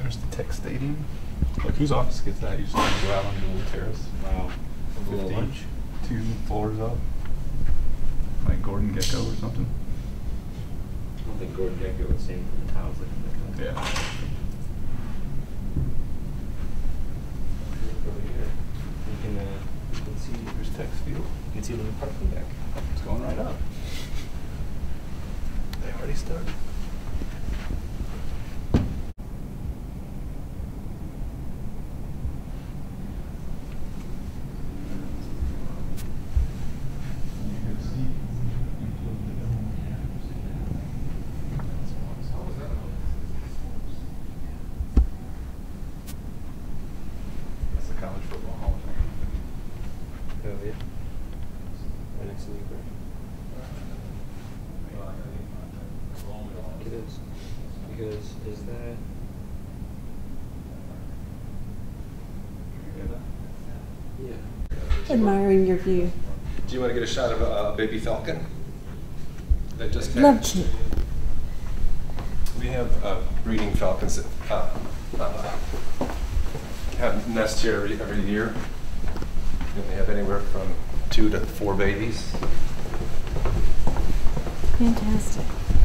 There's the text stadium. Like, whose office gets that? You just want to go out on the little terrace. Wow. 15, 2 floors up. Like Gordon Gecko or something. I don't think Gordon Gecko would sing from the towels like that. Yeah. You can see There's text field. You can see the parking deck. It's going right up. They already started. That's the college football hall of fame. Oh, yeah. Right next to the Uber. It is. Because is that... Yeah. Admiring your view. Do you want to get a shot of a baby falcon? That just Love to. We have breeding falcons that have nests here every year. And they have anywhere from 2 to 4 babies. Fantastic.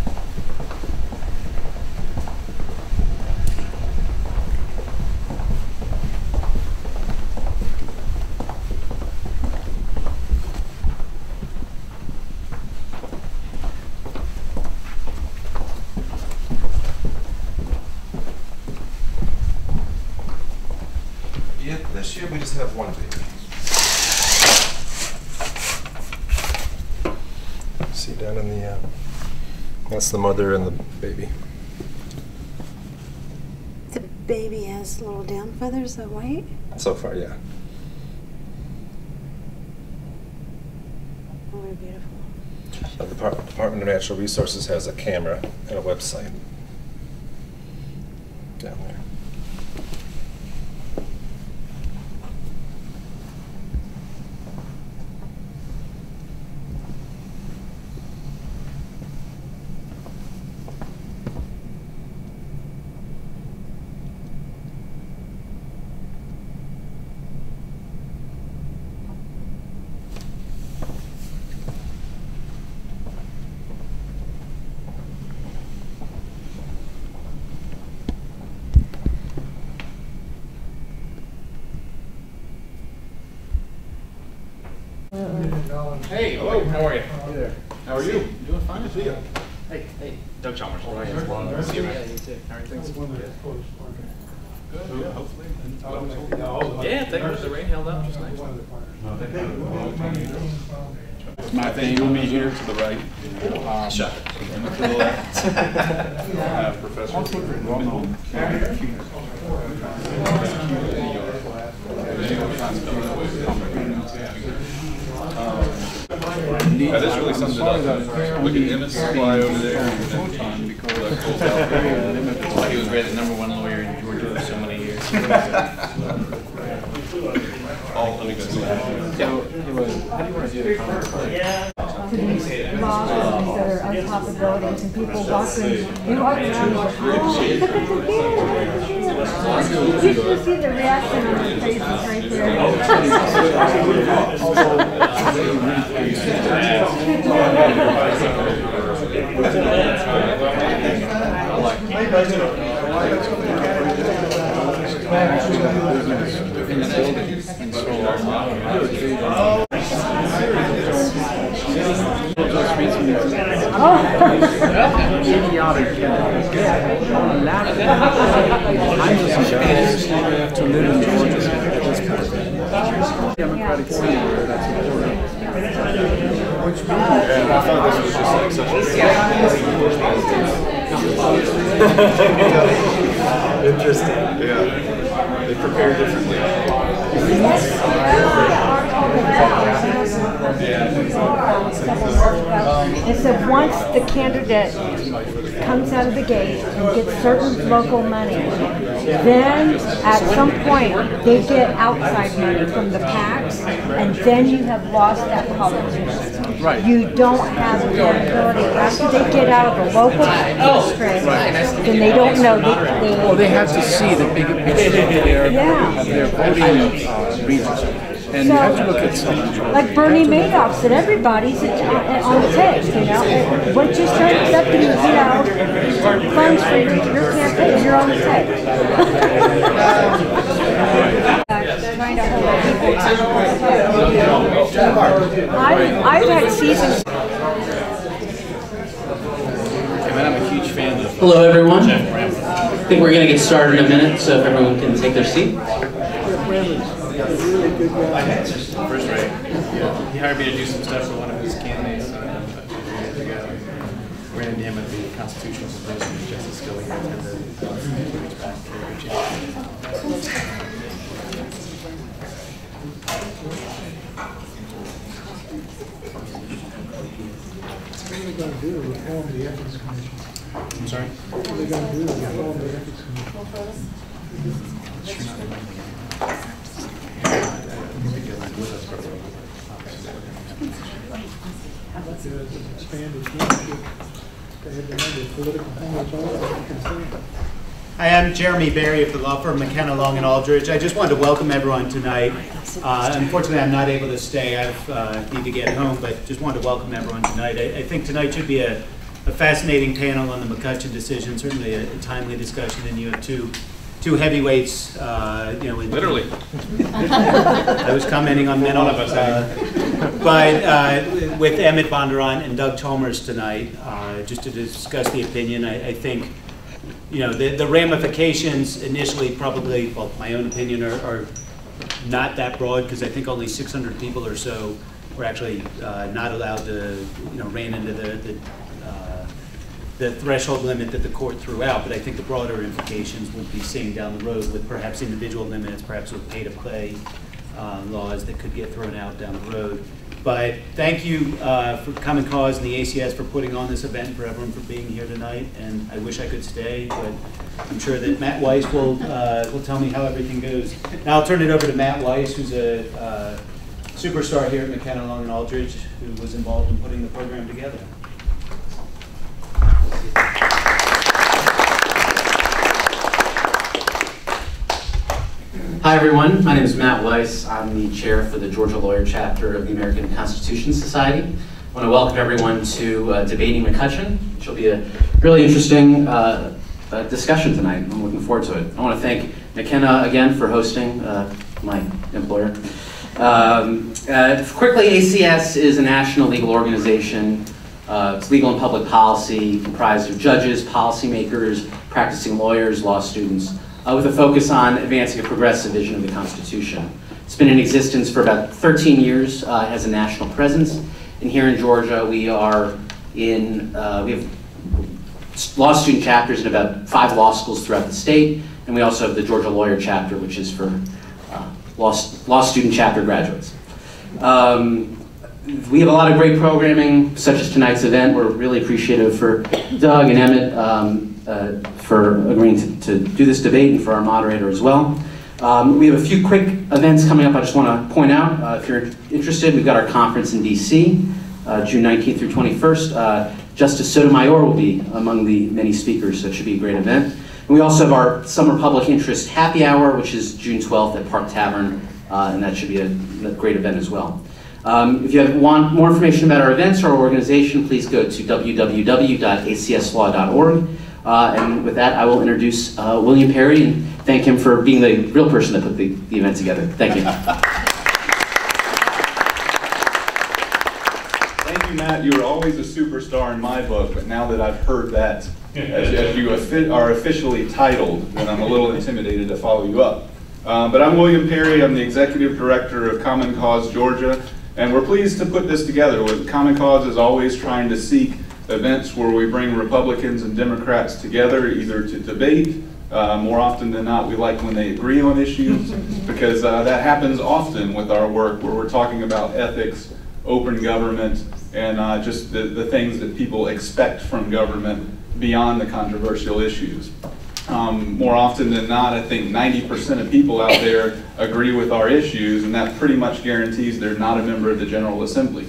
Yeah, this year we just have 1 baby. See down in the, that's the mother and the baby. The baby has little down feathers, that white? So far, yeah. Oh, they're beautiful. The Department of Natural Resources has a camera and a website down there. Hey, hello, how are you? Hey there. How are you? Doing fine. Good to see you. Hey, Doug Chalmers. Ryan. See you, man. You too. How are things? Good, yeah, hopefully. Yeah, thank you. The rain held up just nice. It's my thing. You'll meet here to the right. Shut And to the left. Professor well-known. That is really something up. Look at Emmet fly over there. He was rated #1 lawyer in Georgia for so many years. Oh, let me go see that. Yeah. How do you want to do the comment? To these laws that are on top of buildings and people walking, you walk around and go, oh, look at the deer. You should see the reaction on their faces right there. Idiotic. I'm just embarrassed to live in Georgia at this point. Democratic Senator, that's important. Which means I thought this was just like such a interesting. Yeah. They prepare differently. And so once the candidate comes out of the gate and gets certain local money, then at some point they get outside money from the PACs, and then you have lost that politician. Right. You don't have accountability. After they get out of the local district, then they don't know Well, they have to see the big picture of their voting regions. And you have to look at something. Like Bernie Madoff said, everybody's on the take, you know. Once you start accepting, funds for your campaign, you're on the take. Trying to hold people. I've had seasons. I'm a huge fan of. Hello, everyone. I think we're going to get started in a minute, so if everyone can take their seat. First rate. Yeah. He hired me to do some stuff for one of his candidates. Ran into him at the Constitutional Symposium with Justice Scalia attended 2 weeks back. What are they going to do to reform the Ethics Commission? I'm sorry? What are they going to do to reform the Ethics Commission? Hi, I'm Jeremy Berry of the law firm McKenna, Long and Aldridge. I just wanted to welcome everyone tonight. Unfortunately, I'm not able to stay. I need to get home, but just wanted to welcome everyone tonight. I think tonight should be a fascinating panel on the McCutcheon decision, certainly a timely discussion, and you have two heavyweights, Literally. I was commenting on men, but with Emmet, Bondurant, and Doug Chalmers tonight, just to discuss the opinion. I think, the ramifications initially probably, well, my own opinion, are not that broad, because I think only 600 people or so were actually not allowed to, ran into the threshold limit that the court threw out, but I think the broader implications we'll be seeing down the road with perhaps individual limits, perhaps with pay-to-play laws that could get thrown out down the road. But thank you for Common Cause and the ACS for putting on this event, for everyone for being here tonight, and I wish I could stay, but I'm sure that Matt Weiss will tell me how everything goes. Now I'll turn it over to Matt Weiss, who's a superstar here at McKenna, Long and Aldridge, who was involved in putting the program together. Hi, everyone. My name is Matt Weiss. I'm the chair for the Georgia Lawyer Chapter of the American Constitution Society. I want to welcome everyone to Debating McCutcheon, which will be a really interesting discussion tonight. I'm looking forward to it. I want to thank McKenna again for hosting, my employer. Quickly, ACS is a national legal organization. It's legal and public policy, comprised of judges, policymakers, practicing lawyers, law students, with a focus on advancing a progressive vision of the Constitution. It's been in existence for about 13 years, has a national presence, and here in Georgia we have law student chapters in about 5 law schools throughout the state, and we also have the Georgia Lawyer Chapter, which is for law student chapter graduates. We have a lot of great programming, such as tonight's event. We're really appreciative for Doug and Emmett for agreeing to do this debate, and for our moderator as well. We have a few quick events coming up I just want to point out. If you're interested, we've got our conference in DC, June 19th through 21st. Justice Sotomayor will be among the many speakers, so it should be a great event. And we also have our Summer Public Interest Happy Hour, which is June 12th at Park Tavern, and that should be a great event as well. If you want more information about our events or our organization, please go to www.acslaw.org. And with that, I will introduce William Perry and thank him for being the real person that put the event together. Thank you. Thank you, Matt. You were always a superstar in my book, but now that I've heard that, as you are officially titled, then I'm a little intimidated to follow you up. But I'm William Perry. I'm the Executive Director of Common Cause Georgia, and we're pleased to put this together. Common Cause is always trying to seek events where we bring Republicans and Democrats together, either to debate. More often than not, we like when they agree on issues, because that happens often with our work, where we're talking about ethics open government, and just the things that people expect from government beyond the controversial issues. More often than not, I think 90% of people out there agree with our issues, and that pretty much guarantees they're not a member of the General Assembly.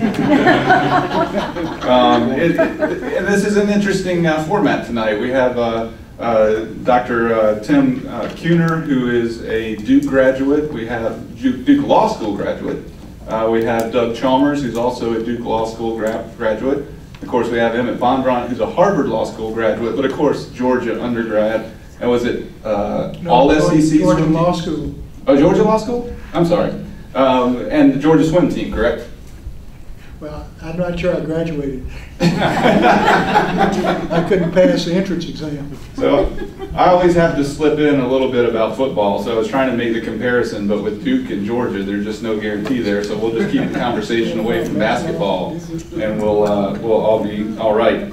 And this is an interesting format tonight. We have Dr. Tim Kuhner, who is a Duke graduate. We have Duke Law School graduate. We have Doug Chalmers, who's also a Duke Law School graduate. Of course, we have Emmet Bondurant, who's a Harvard Law School graduate, but of course, Georgia undergrad. And was it all SEC? Georgia Law School. Oh, Georgia Law School? I'm sorry. And the Georgia swim team, correct? Well, I'm not sure I graduated. I couldn't pass the entrance exam. So I always have to slip in a little bit about football, so I was trying to make the comparison, but with Duke and Georgia, there's just no guarantee there, so we'll just keep the conversation away from basketball, and we'll all be all right.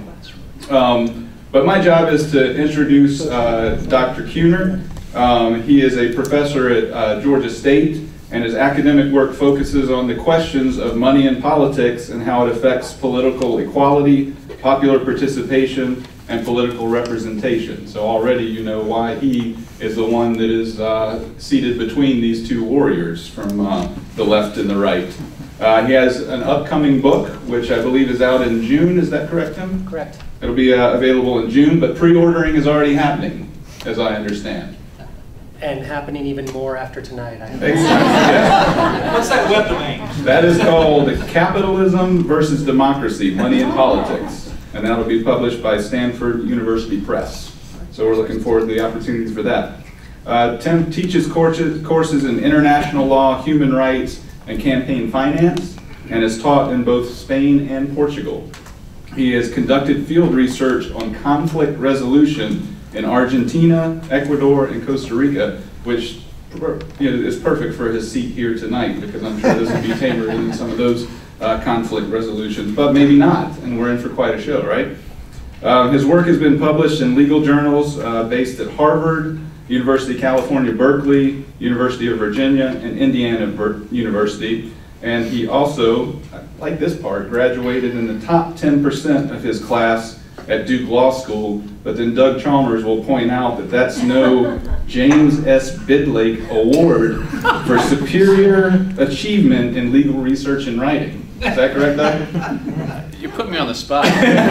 But my job is to introduce Dr. Kuhner. He is a professor at Georgia State, and his academic work focuses on the questions of money in politics and how it affects political equality, popular participation, and political representation. So already you know why he is the one that is seated between these two warriors from the left and the right. He has an upcoming book, which I believe is out in June. Is that correct, Tim? Correct. It'll be available in June, but pre-ordering is already happening, as I understand. And happening even more after tonight. Exactly. Yeah. What's that web domain? That is called Capitalism versus Democracy, Money in Politics. And that'll be published by Stanford University Press. So we're looking forward to the opportunities for that. Tim teaches courses in international law, human rights, and campaign finance, and is taught in both Spain and Portugal. He has conducted field research on conflict resolution in Argentina, Ecuador, and Costa Rica, which is perfect for his seat here tonight, because I'm sure this will be tamer than some of those conflict resolutions, but maybe not, and we're in for quite a show, right? His work has been published in legal journals based at Harvard, University of California, Berkeley, University of Virginia, and Indiana University. And he also, like this part, graduated in the top 10% of his class at Duke Law School, but then Doug Chalmers will point out that that's no James S. Bidlake Award for superior achievement in legal research and writing. Is that correct, Doug? You put me on the spot.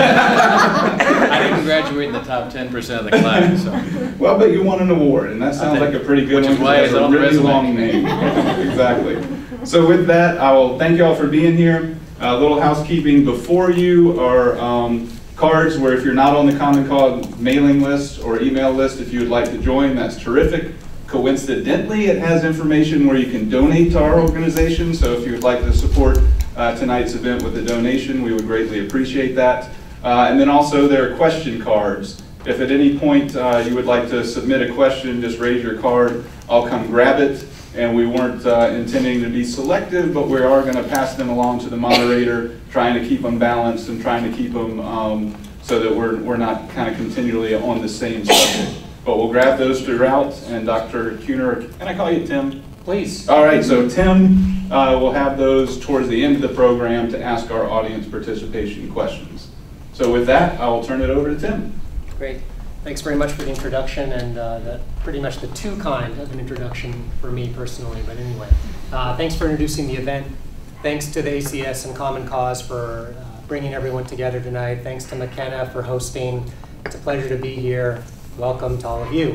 I didn't graduate in the top 10% of the class. So. Well, but you won an award, and that sounds like a pretty good one. Which is why it's a on the really resume. long name. Exactly. So with that, I will thank you all for being here. A little housekeeping. Before you are cards where if you're not on the Common Cause mailing list or email list, if you would like to join, that's terrific. Coincidentally, it has information where you can donate to our organization, so if you would like to support tonight's event with a donation, we would greatly appreciate that. And then also there are question cards. If at any point you would like to submit a question, just raise your card, I'll come grab it. And we weren't intending to be selective, but we are going to pass them along to the moderator, trying to keep them balanced and trying to keep them so that we're not kind of continually on the same subject. But we'll grab those throughout, and Dr. Kuhner, can I call you Tim? Please. All right, so Tim will have those towards the end of the program to ask our audience participation questions. So with that, I will turn it over to Tim. Great. Thanks very much for the introduction, and pretty much the too kind of an introduction for me personally, but anyway. Thanks for introducing the event. Thanks to the ACS and Common Cause for bringing everyone together tonight. Thanks to McKenna for hosting. It's a pleasure to be here. Welcome to all of you.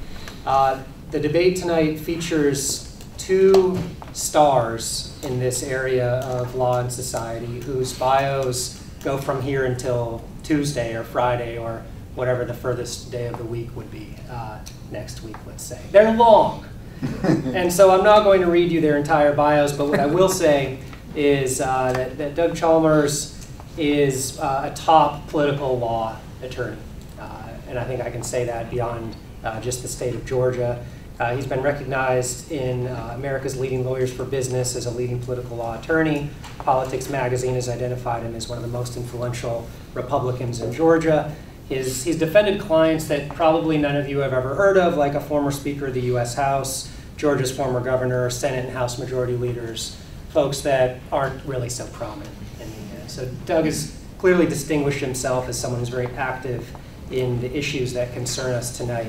The debate tonight features two stars in this area of law and society whose bios go from here until Tuesday or Friday or whatever the furthest day of the week would be, next week, let's say. They're long. And so I'm not going to read you their entire bios, but what I will say is that Doug Chalmers is a top political law attorney. And I think I can say that beyond just the state of Georgia. He's been recognized in America's Leading Lawyers for Business as a leading political law attorney. Politics Magazine has identified him as one of the most influential Republicans in Georgia. He's defended clients that probably none of you have ever heard of, like a former Speaker of the U.S. House, Georgia's former governor, Senate and House Majority Leaders, folks that aren't really so prominent. So Doug has clearly distinguished himself as someone who's very active in the issues that concern us tonight.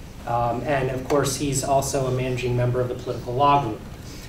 And of course, he's also a managing member of the political law group.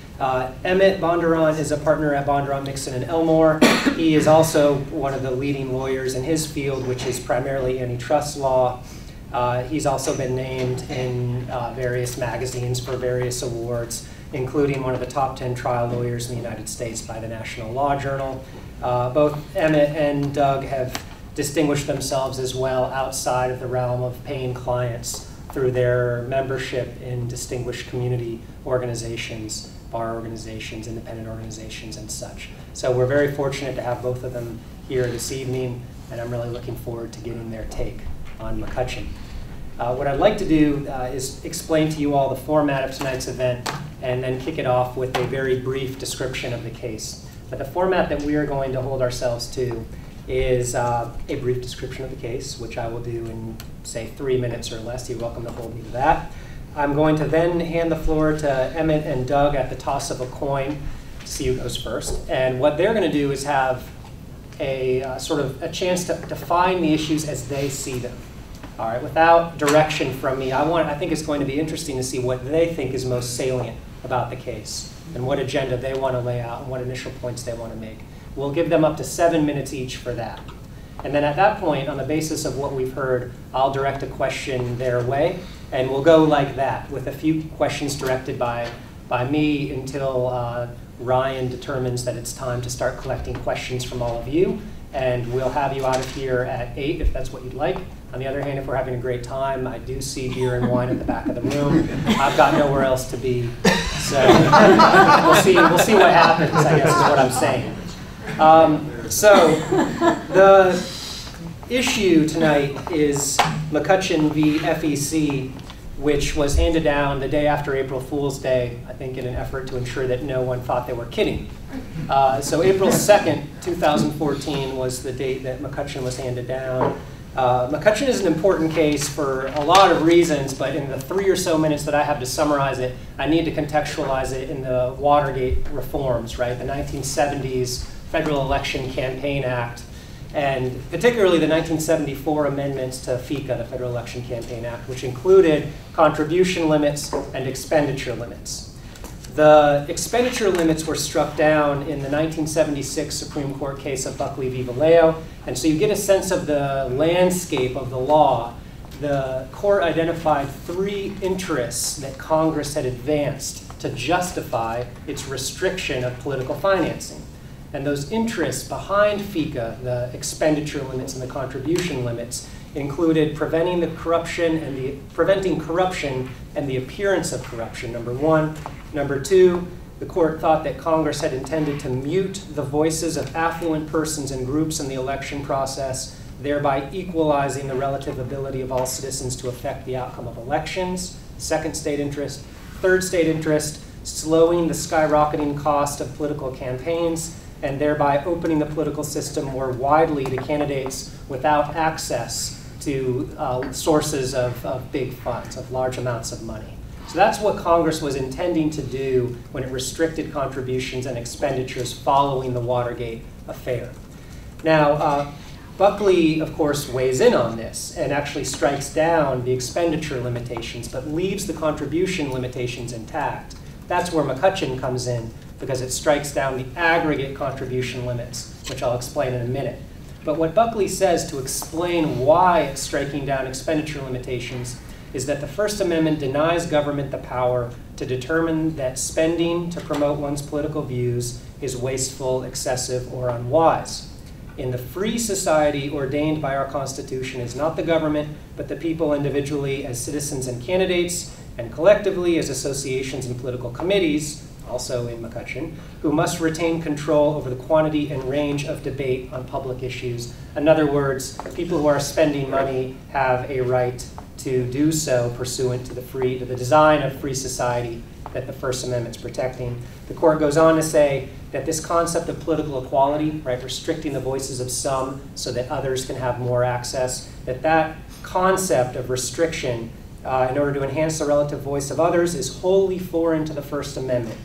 Emmet Bondurant is a partner at Bondurant, Mixon, and Elmore. He is also one of the leading lawyers in his field, which is primarily antitrust law. He's also been named in various magazines for various awards, including one of the top 10 trial lawyers in the United States by the National Law Journal. Both Emmet and Doug have distinguished themselves as well outside of the realm of paying clients through their membership in distinguished community organizations, bar organizations, independent organizations, and such. So we're very fortunate to have both of them here this evening, and I'm really looking forward to getting their take on McCutcheon. What I'd like to do is explain to you all the format of tonight's event and then kick it off with a very brief description of the case. But the format that we are going to hold ourselves to is a brief description of the case, which I will do in, say, 3 minutes or less. You're welcome to hold me to that. I'm going to then hand the floor to Emmet and Doug at the toss of a coin to see who goes first. And what they're going to do is have a sort of a chance to define the issues as they see them. All right, without direction from me, I think it's going to be interesting to see what they think is most salient about the case and what agenda they want to lay out and what initial points they want to make. We'll give them up to 7 minutes each for that. And then at that point, on the basis of what we've heard, I'll direct a question their way, and we'll go like that, with a few questions directed by me until Ryan determines that it's time to start collecting questions from all of you, and we'll have you out of here at 8 if that's what you'd like. On the other hand, if we're having a great time, I do see beer and wine at the back of the room. I've got nowhere else to be, so we'll see what happens, I guess is what I'm saying. So the issue tonight is McCutcheon v. FEC, which was handed down the day after April Fool's Day, I think in an effort to ensure that no one thought they were kidding. So April 2nd, 2014 was the date that McCutcheon was handed down. McCutcheon is an important case for a lot of reasons, but in the 3 or so minutes that I have to summarize it, I need to contextualize it in the Watergate reforms, right? The 1970s Federal Election Campaign Act, and particularly the 1974 amendments to FECA, the Federal Election Campaign Act, which included contribution limits and expenditure limits. The expenditure limits were struck down in the 1976 Supreme Court case of Buckley v. Vallejo, and so you get a sense of the landscape of the law. The court identified 3 interests that Congress had advanced to justify its restriction of political financing. And those interests behind FECA, the expenditure limits and the contribution limits, included preventing corruption and the appearance of corruption, number 1. Number 2, the court thought that Congress had intended to mute the voices of affluent persons and groups in the election process, thereby equalizing the relative ability of all citizens to affect the outcome of elections. Second state interest. Third state interest, slowing the skyrocketing cost of political campaigns, and thereby opening the political system more widely to candidates without access to sources of big funds, of large amounts of money. So that's what Congress was intending to do when it restricted contributions and expenditures following the Watergate affair. Now, Buckley, of course, weighs in on this and actually strikes down the expenditure limitations, but leaves the contribution limitations intact. That's where McCutcheon comes in, because it strikes down the aggregate contribution limits, which I'll explain in a minute. But what Buckley says to explain why it's striking down expenditure limitations is that the First Amendment denies government the power to determine that spending to promote one's political views is wasteful, excessive, or unwise. In the free society ordained by our Constitution is not the government, but the people individually as citizens and candidates, and collectively as associations and political committees, also in McCutcheon, who must retain control over the quantity and range of debate on public issues. In other words, people who are spending money have a right to do so pursuant to the design of free society that the First Amendment's protecting. The court goes on to say that this concept of political equality, right, restricting the voices of some so that others can have more access, that concept of restriction in order to enhance the relative voice of others is wholly foreign to the First Amendment.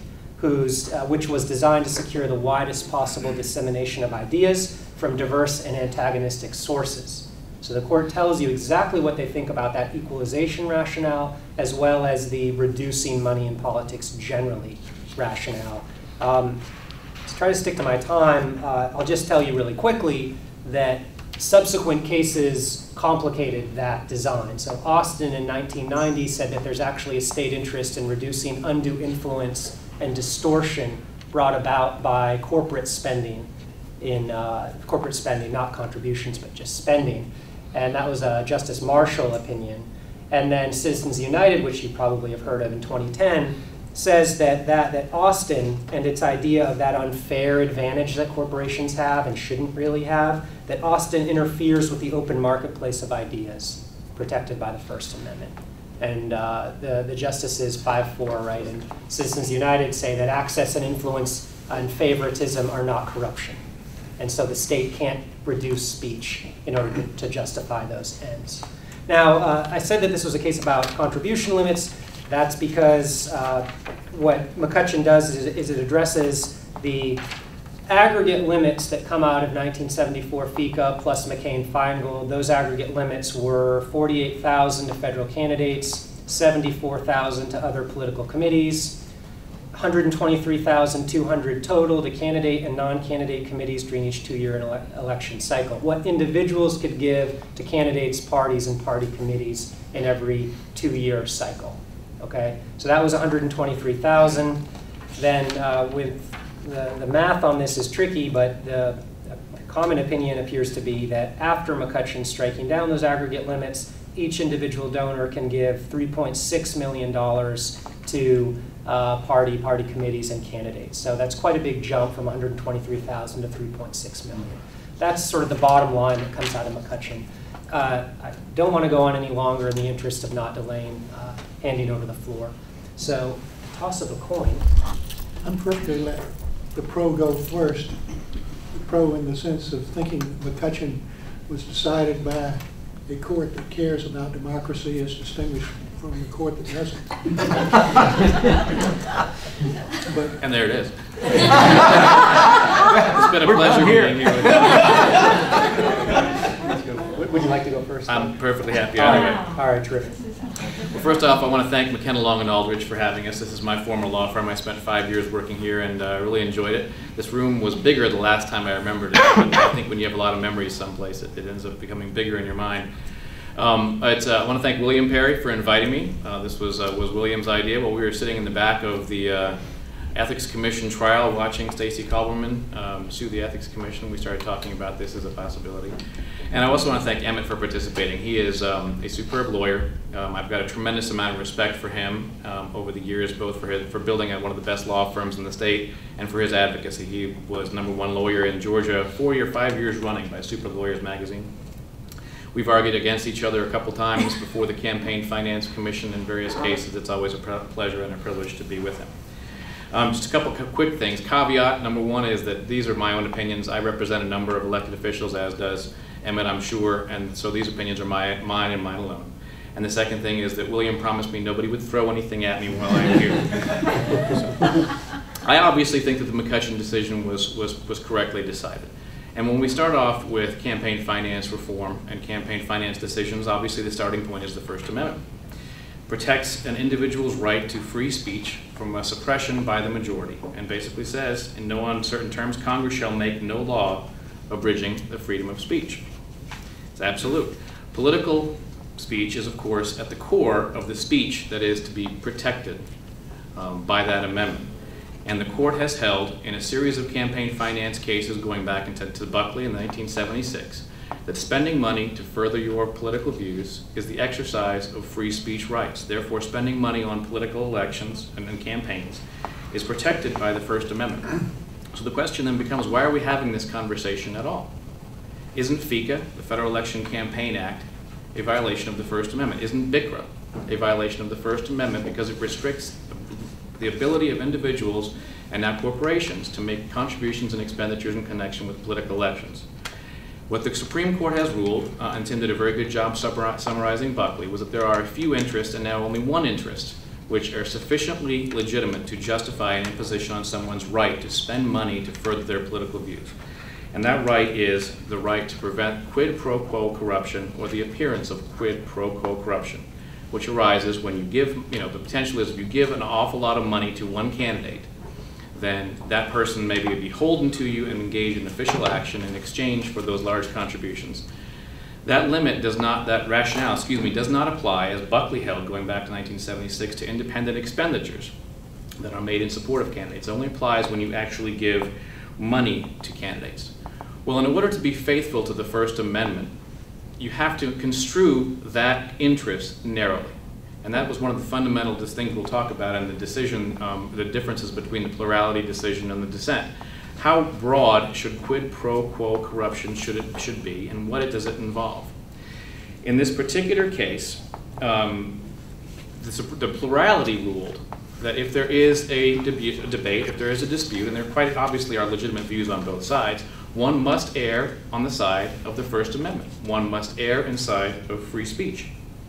which was designed to secure the widest possible dissemination of ideas from diverse and antagonistic sources. So the court tells you exactly what they think about that equalization rationale, as well as the reducing money in politics generally rationale. To try to stick to my time, I'll just tell you really quickly that subsequent cases complicated that design. So Austin in 1990 said that there's actually a state interest in reducing undue influence and distortion brought about by corporate spending, not contributions, but just spending. And that was a Justice Marshall opinion. And then Citizens United, which you probably have heard of in 2010, says that Austin and its idea of that unfair advantage that corporations have and shouldn't really have, that Austin interferes with the open marketplace of ideas protected by the First Amendment. And the justices 5-4, right, and Citizens United say that access and influence and favoritism are not corruption. And so the state can't reduce speech in order to justify those ends. Now, I said that this was a case about contribution limits. That's because what McCutcheon does is it addresses the aggregate limits that come out of 1974 FICA plus McCain-Feingold. Those aggregate limits were 48,000 to federal candidates, 74,000 to other political committees, 123,200 total to candidate and non-candidate committees during each 2-year election cycle. What individuals could give to candidates, parties, and party committees in every 2-year cycle. Okay, so that was 123,000. Then with the math on this is tricky, but the common opinion appears to be that after McCutcheon striking down those aggregate limits, each individual donor can give $3.6 million to party committees and candidates. So that's quite a big jump from 123,000 to 3.6 million. That's sort of the bottom line that comes out of McCutcheon. I don't want to go on any longer in the interest of not delaying handing over the floor. So, toss of a coin. I'm perfectly let the pro go first. The pro in the sense of thinking McCutcheon was decided by a court that cares about democracy as distinguished from the court that doesn't. But, and there it is. It's been a pleasure being here with you. Would you like to go first? I'm perfectly happy anyway. All right, terrific. Well, first off, I want to thank McKenna, Long, and Aldridge for having us. This is my former law firm. I spent 5 years working here and really enjoyed it. This room was bigger the last time I remembered it, but I think when you have a lot of memories someplace, it ends up becoming bigger in your mind. I want to thank William Perry for inviting me. This was William's idea while we were sitting in the back of the Ethics Commission trial watching Stacey Culberman sue the Ethics Commission. We started talking about this as a possibility. And I also want to thank Emmet for participating. He is a superb lawyer. I've got a tremendous amount of respect for him over the years, both for building one of the best law firms in the state and for his advocacy. He was #1 lawyer in Georgia 5 years running by Super Lawyers magazine. We've argued against each other a couple times before the Campaign Finance Commission in various cases. It's always a pleasure and a privilege to be with him. Just a couple quick things. Caveat #1 is that these are my own opinions. I represent a number of elected officials, as does Emmet, I'm sure, and so these opinions are mine and mine alone. And the second thing is that William promised me nobody would throw anything at me while I'm here. So, I obviously think that the McCutcheon decision was correctly decided. And when we start off with campaign finance reform and campaign finance decisions, obviously the starting point is the First Amendment. Protects an individual's right to free speech from a suppression by the majority, and basically says, in no uncertain terms, Congress shall make no law abridging the freedom of speech. It's absolute. Political speech is, of course, at the core of the speech that is to be protected by that amendment. And the court has held, in a series of campaign finance cases going back to Buckley in 1976, that spending money to further your political views is the exercise of free speech rights. Therefore, spending money on political elections and campaigns is protected by the First Amendment. So the question then becomes, why are we having this conversation at all? Isn't FICA, the Federal Election Campaign Act, a violation of the First Amendment? Isn't BICRA a violation of the First Amendment because it restricts the ability of individuals and now corporations to make contributions and expenditures in connection with political elections? What the Supreme Court has ruled, and Tim did a very good job summarizing Buckley, was that there are a few interests and now only one interest which are sufficiently legitimate to justify an imposition on someone's right to spend money to further their political views. And that right is the right to prevent quid pro quo corruption or the appearance of quid pro quo corruption, which arises when you give, the potential is if you give an awful lot of money to one candidate, then that person may be beholden to you and engage in official action in exchange for those large contributions. That limit does not, that rationale, does not apply, as Buckley held going back to 1976, to independent expenditures that are made in support of candidates. It only applies when you actually give money to candidates. Well, in order to be faithful to the First Amendment, you have to construe that interest narrowly. And that was one of the fundamental things we'll talk about in the decision, the differences between the plurality decision and the dissent. How broad should quid pro quo corruption should be, and what does it involve? In this particular case, the plurality ruled that if there is a debate, if there is a dispute, and there quite obviously are legitimate views on both sides, one must err on the side of the First Amendment. One must err inside of free speech.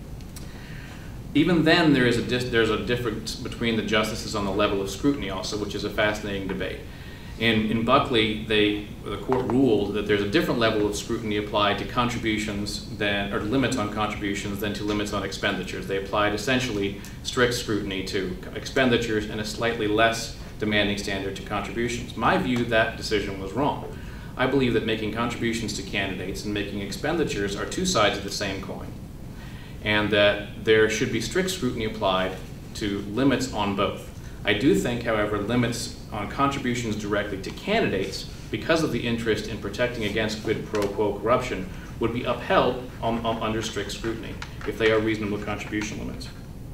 Even then, there's a difference between the justices on the level of scrutiny also, which is a fascinating debate. In Buckley, the court ruled that there's a different level of scrutiny applied to contributions or limits on contributions than to limits on expenditures. They applied essentially strict scrutiny to expenditures and a slightly less demanding standard to contributions. My view, that decision was wrong. I believe that making contributions to candidates and making expenditures are two sides of the same coin, and that there should be strict scrutiny applied to limits on both. I do think, however, limits on contributions directly to candidates, because of the interest in protecting against quid pro quo corruption, would be upheld under strict scrutiny if they are reasonable contribution limits.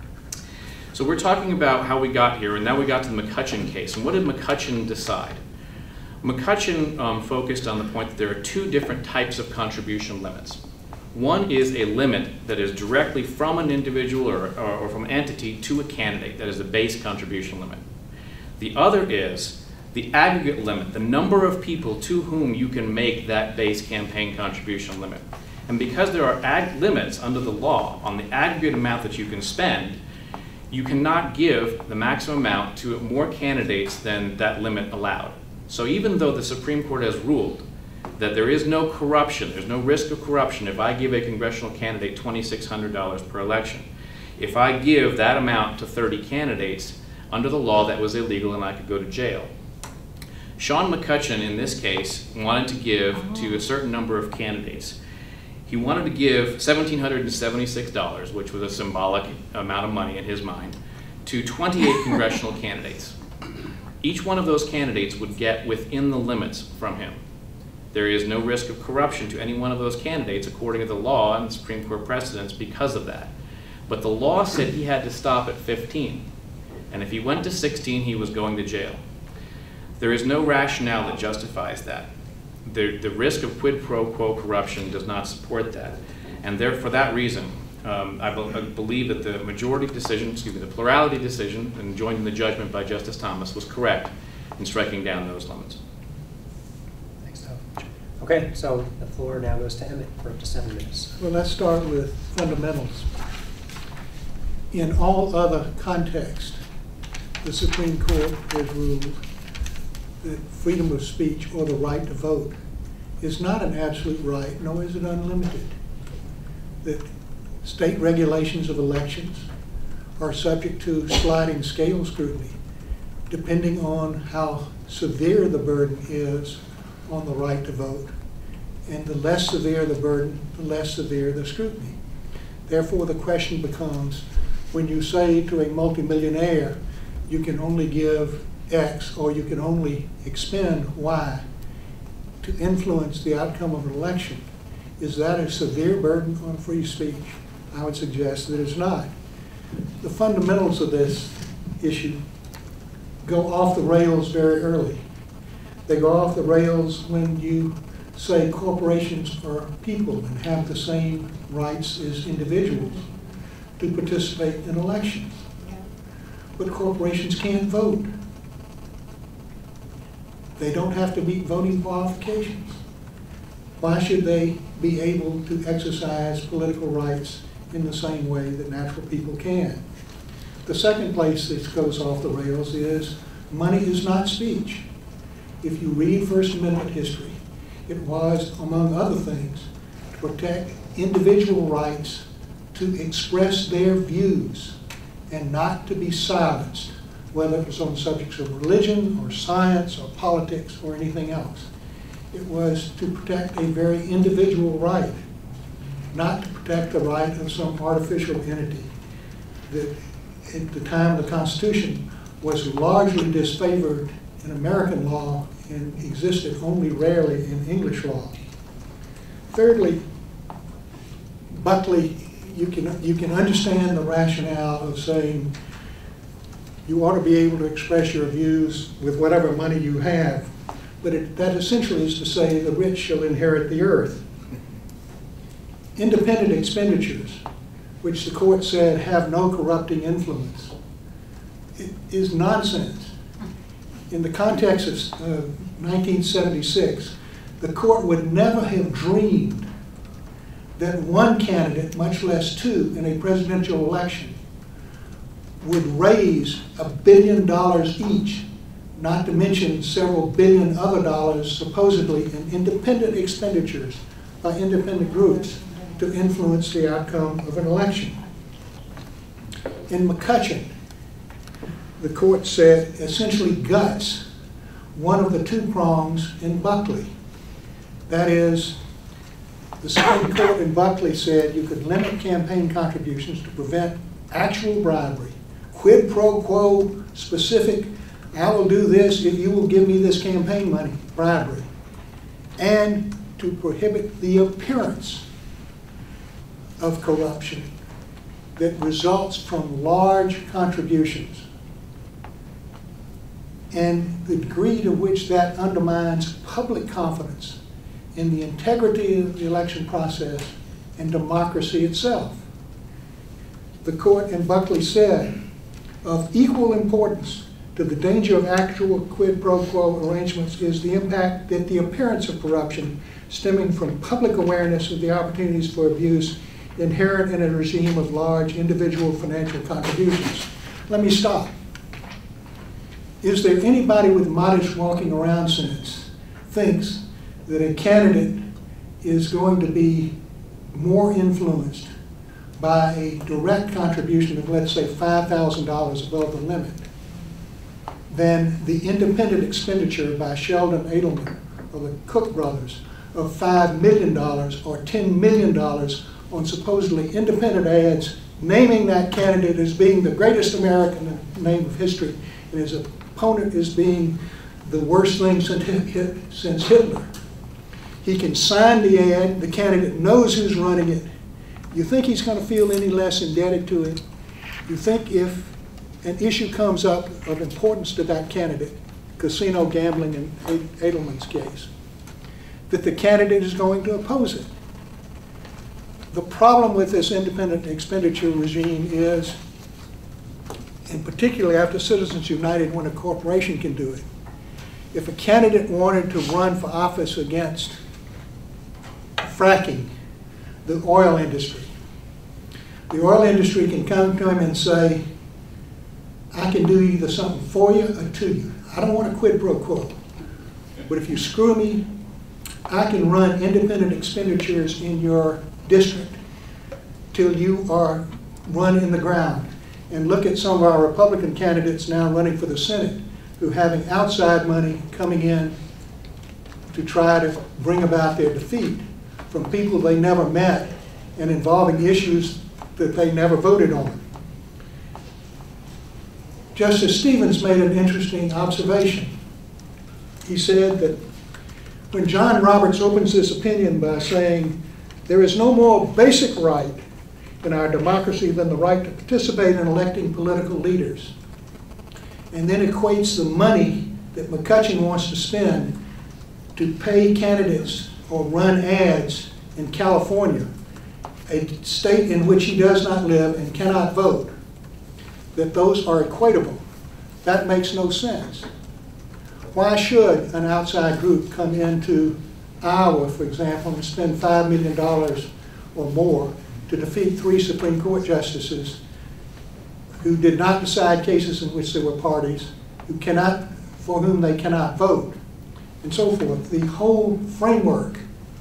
So we're talking about how we got here, and now we got to the McCutcheon case. And what did McCutcheon decide? McCutcheon focused on the point that there are two different types of contribution limits. One is a limit that is directly from an individual or from an entity to a candidate, that is a base contribution limit. The other is the aggregate limit, the number of people to whom you can make that base campaign contribution limit. And because there are limits under the law on the aggregate amount that you can spend, you cannot give the maximum amount to more candidates than that limit allowed. So even though the Supreme Court has ruled that there is no corruption, there's no risk of corruption if I give a congressional candidate $2,600 per election, if I give that amount to 30 candidates, under the law that was illegal and I could go to jail. Sean McCutcheon, in this case, wanted to give to a certain number of candidates. He wanted to give $1,776, which was a symbolic amount of money in his mind, to 28 congressional candidates. Each one of those candidates would get within the limits from him. There is no risk of corruption to any one of those candidates according to the law and the Supreme Court precedents because of that. But the law said he had to stop at 15. And if he went to 16, he was going to jail. There is no rationale that justifies that. The risk of quid pro quo corruption does not support that. And for that reason, I believe that the majority decision, the plurality decision, and joined in the judgment by Justice Thomas, was correct in striking down those limits. Thanks, Tom. Okay, so the floor now goes to Emmet for up to 7 minutes. Well, let's start with fundamentals. In all other contexts, the Supreme Court has ruled that freedom of speech or the right to vote is not an absolute right, nor is it unlimited. That state regulations of elections are subject to sliding scale scrutiny, depending on how severe the burden is on the right to vote. And the less severe the burden, the less severe the scrutiny. Therefore, the question becomes, when you say to a multimillionaire, you can only give X or you can only expend Y to influence the outcome of an election, is that a severe burden on free speech? I would suggest that it's not. The fundamentals of this issue go off the rails very early. They go off the rails when you say corporations are people and have the same rights as individuals to participate in elections. But corporations can't vote. They don't have to meet voting qualifications. Why should they be able to exercise political rights in the same way that natural people can? The second place this goes off the rails is money is not speech. If you read First Amendment history, it was, among other things, to protect individual rights to express their views and not to be silenced, whether it was on subjects of religion or science or politics or anything else. It was to protect a very individual right, not to protect the right of some artificial entity that at the time of the Constitution was largely disfavored in American law and existed only rarely in English law. Thirdly, Buckley, you can understand the rationale of saying you ought to be able to express your views with whatever money you have, but that essentially is to say the rich shall inherit the earth. Independent expenditures, which the court said have no corrupting influence, it is nonsense. In the context of 1976, the court would never have dreamed that one candidate, much less two, in a presidential election would raise $1 billion each, not to mention several billion other dollars supposedly in independent expenditures by independent groups to influence the outcome of an election. In McCutcheon, the court said essentially guts one of the two prongs in Buckley. That is, the Supreme Court in Buckley said you could limit campaign contributions to prevent actual bribery, quid pro quo, specific, I will do this if you will give me this campaign money, bribery, and to prohibit the appearance of corruption that results from large contributions. And the degree to which that undermines public confidence in the integrity of the election process and democracy itself. The court in Buckley said, of equal importance to the danger of actual quid pro quo arrangements is the impact that the appearance of corruption stemming from public awareness of the opportunities for abuse inherent in a regime of large individual financial contributions. Let me stop. Is there anybody with modest walking around sense thinks that a candidate is going to be more influenced by a direct contribution of, let's say, $5,000 above the limit than the independent expenditure by Sheldon Adelman or the Cook brothers of $5 million or $10 million on supposedly independent ads naming that candidate as being the greatest American in the name of history and his opponent as being the worst thing since Hitler. He can sign the ad, the candidate knows who's running it. You think he's going to feel any less indebted to it? You think if an issue comes up of importance to that candidate, casino gambling in Adelman's case, that the candidate is going to oppose it? The problem with this independent expenditure regime is, and particularly after Citizens United when a corporation can do it, if a candidate wanted to run for office against fracking, the oil industry can come to him and say, I can do either something for you or to you. I don't want a quid pro quo. But if you screw me, I can run independent expenditures in your district till you are run in the ground. And look at some of our Republican candidates now running for the Senate who having outside money coming in to try to bring about their defeat from people they never met and involving issues that they never voted on. Justice Stevens made an interesting observation. He said that when John Roberts opens this opinion by saying, there is no more basic right in our democracy than the right to participate in electing political leaders, and then equates the money that McCutcheon wants to spend to pay candidates or run ads in California, a state in which he does not live and cannot vote, that those are equatable. That makes no sense. Why should an outside group come into Iowa, for example, and spend $5 million or more to defeat 3 Supreme Court justices who did not decide cases in which there were parties, for whom they cannot vote, and so forth. The whole framework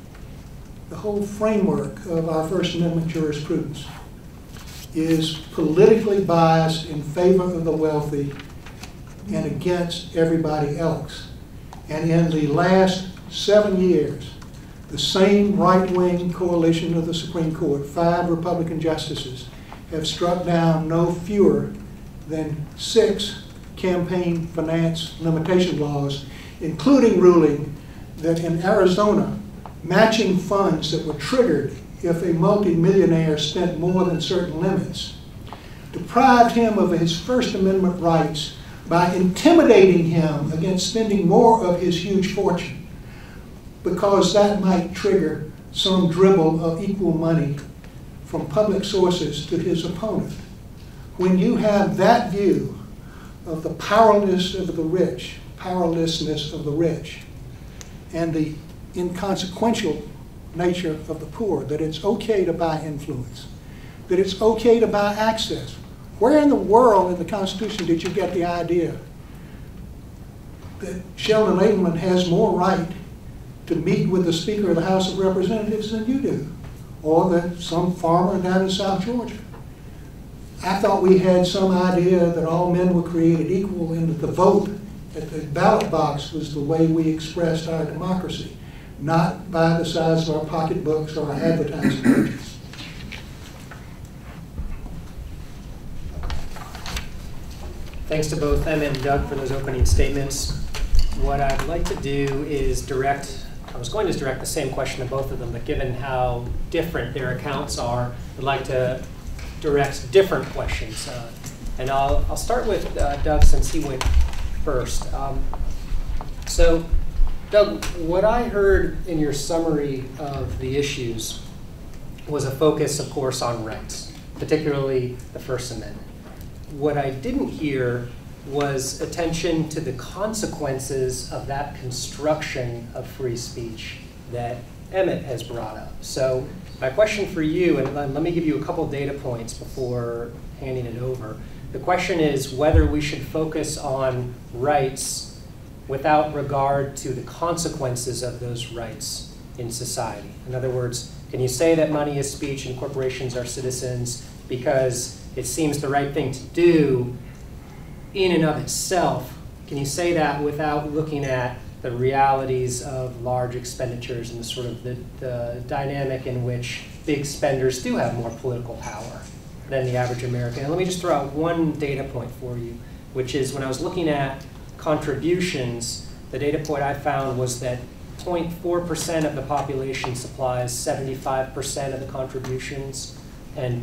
of our First Amendment jurisprudence is politically biased in favor of the wealthy and against everybody else. And in the last 7 years, the same right-wing coalition of the Supreme Court, 5 Republican justices, have struck down no fewer than 6 campaign finance limitation laws, including ruling that in Arizona, matching funds that were triggered if a multimillionaire spent more than certain limits deprived him of his First Amendment rights by intimidating him against spending more of his huge fortune, because that might trigger some dribble of equal money from public sources to his opponent. When you have that view of the powerlessness of the rich, and the inconsequential nature of the poor, that it's okay to buy influence, that it's okay to buy access. Where in the world in the Constitution did you get the idea that Sheldon Adelman has more right to meet with the Speaker of the House of Representatives than you do, or that some farmer down in South Georgia? I thought we had some idea that all men were created equal and that the vote at the ballot box was the way we expressed our democracy, not by the size of our pocketbooks or our advertising budgets. Thanks to both Emmet and Doug for those opening statements. What I'd like to do is I was going to direct the same question to both of them, but given how different their accounts are, I'd like to direct different questions. And I'll start with Doug, since he went first. So, Doug, what I heard in your summary of the issues was a focus, of course, on rights, particularly the First Amendment. What I didn't hear was attention to the consequences of that construction of free speech that Emmet has brought up. So my question for you, and let me give you a couple data points before handing it over. The question is whether we should focus on rights without regard to the consequences of those rights in society. In other words, can you say that money is speech and corporations are citizens because it seems the right thing to do in and of itself? Can you say that without looking at the realities of large expenditures and the sort of the dynamic in which big spenders do have more political power than the average American? And let me just throw out one data point for you, which is when I was looking at contributions, the data point I found was that 0.4% of the population supplies 75% of the contributions, and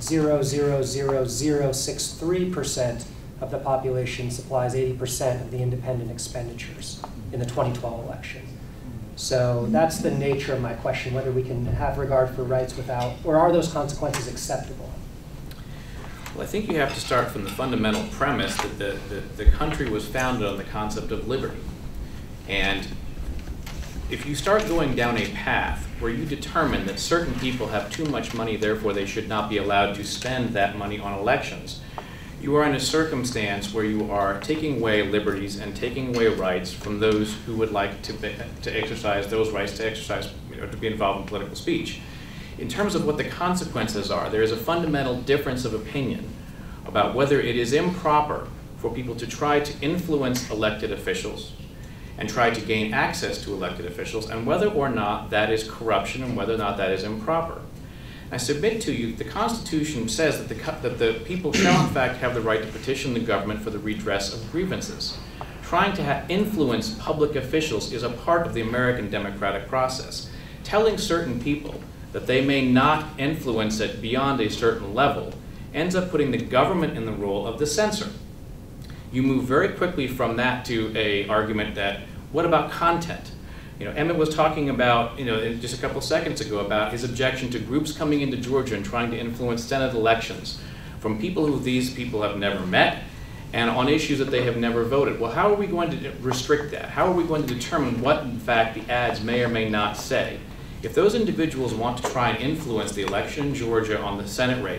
0.000063% of the population supplies 80% of the independent expenditures in the 2012 election. So that's the nature of my question, whether we can have regard for rights without, or are those consequences acceptable? Well, I think you have to start from the fundamental premise that the country was founded on the concept of liberty. And if you start going down a path where you determine that certain people have too much money, therefore they should not be allowed to spend that money on elections, you are in a circumstance where you are taking away liberties and taking away rights from those who would like to exercise those rights, to exercise, to be involved in political speech. In terms of what the consequences are, there is a fundamental difference of opinion about whether it is improper for people to try to influence elected officials and try to gain access to elected officials, and whether or not that is corruption and whether or not that is improper. I submit to you, the Constitution says that the people shall in fact have the right to petition the government for the redress of grievances. Trying to influence public officials is a part of the American democratic process. Telling certain people that they may not influence it beyond a certain level ends up putting the government in the role of the censor. You move very quickly from that to an argument that, what about content? Emmet was talking about, just a couple seconds ago, about his objection to groups coming into Georgia and trying to influence Senate elections from people who these people have never met and on issues that they have never voted. Well, how are we going to restrict that? How are we going to determine what, in fact, the ads may or may not say? If those individuals want to try and influence the election in Georgia on the Senate race,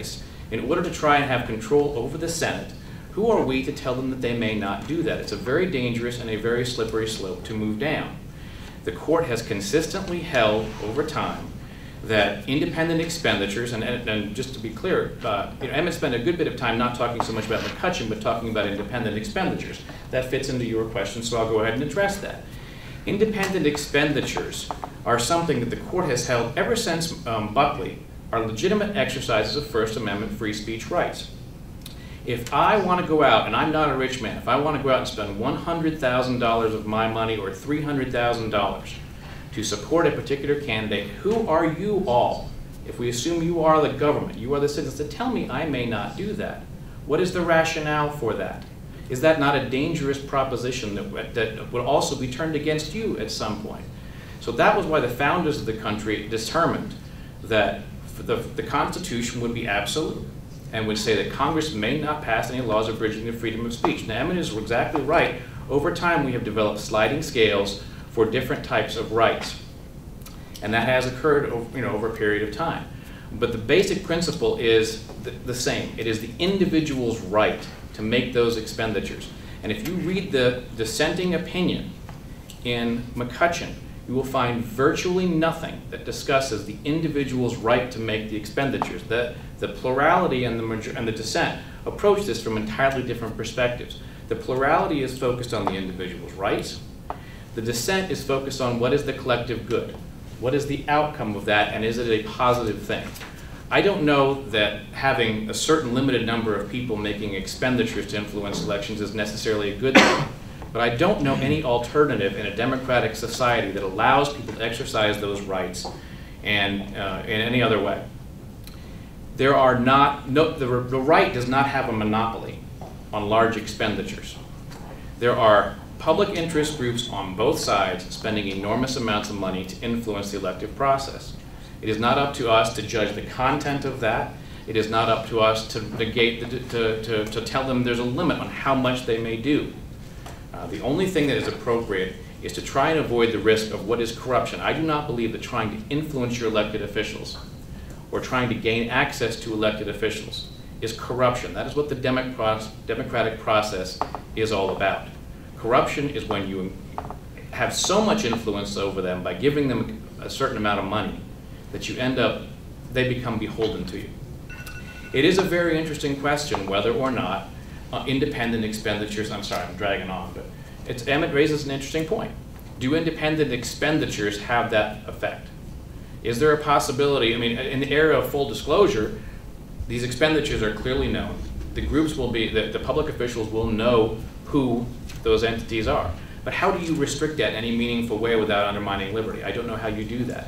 in order to try and have control over the Senate, who are we to tell them that they may not do that? It's a very dangerous and a very slippery slope to move down. The court has consistently held over time that independent expenditures, and just to be clear, Emmet spent a good bit of time not talking so much about McCutcheon, but talking about independent expenditures. That fits into your question, so I'll go ahead and address that. Independent expenditures are something that the court has held ever since Buckley are legitimate exercises of First Amendment free speech rights. If I want to go out, and I'm not a rich man, if I want to go out and spend $100,000 of my money or $300,000 to support a particular candidate, who are you all? If we assume you are the government, you are the citizens, to tell me I may not do that. What is the rationale for that? Is that not a dangerous proposition that would also be turned against you at some point? So that was why the founders of the country determined that the Constitution would be absolute and would say that Congress may not pass any laws abridging the freedom of speech. Now, Emmet is exactly right. Over time, we have developed sliding scales for different types of rights. And that has occurred over a period of time. But the basic principle is the same. It is the individual's right to make those expenditures. And if you read the dissenting opinion in McCutcheon, you will find virtually nothing that discusses the individual's right to make the expenditures. The plurality and the dissent approach this from entirely different perspectives. The plurality is focused on the individual's rights. The dissent is focused on what is the collective good. What is the outcome of that, and is it a positive thing? I don't know that having a certain limited number of people making expenditures to influence elections is necessarily a good thing. But I don't know any alternative in a democratic society that allows people to exercise those rights and in any other way. The right does not have a monopoly on large expenditures. There are public interest groups on both sides spending enormous amounts of money to influence the elective process. It is not up to us to judge the content of that. It is not up to us to negate, to tell them there's a limit on how much they may do. The only thing that is appropriate is to try and avoid the risk of what is corruption. I do not believe that trying to influence your elected officials or trying to gain access to elected officials is corruption. That is what the democratic process is all about. Corruption is when you have so much influence over them by giving them a certain amount of money that you end up, they become beholden to you. It is a very interesting question whether or not independent expenditures, I'm sorry, I'm dragging on, but Emmet raises an interesting point. Do independent expenditures have that effect? Is there a possibility, I mean, in the era of full disclosure, these expenditures are clearly known. The groups will be, the public officials will know who those entities are. But how do you restrict that in any meaningful way without undermining liberty? I don't know how you do that.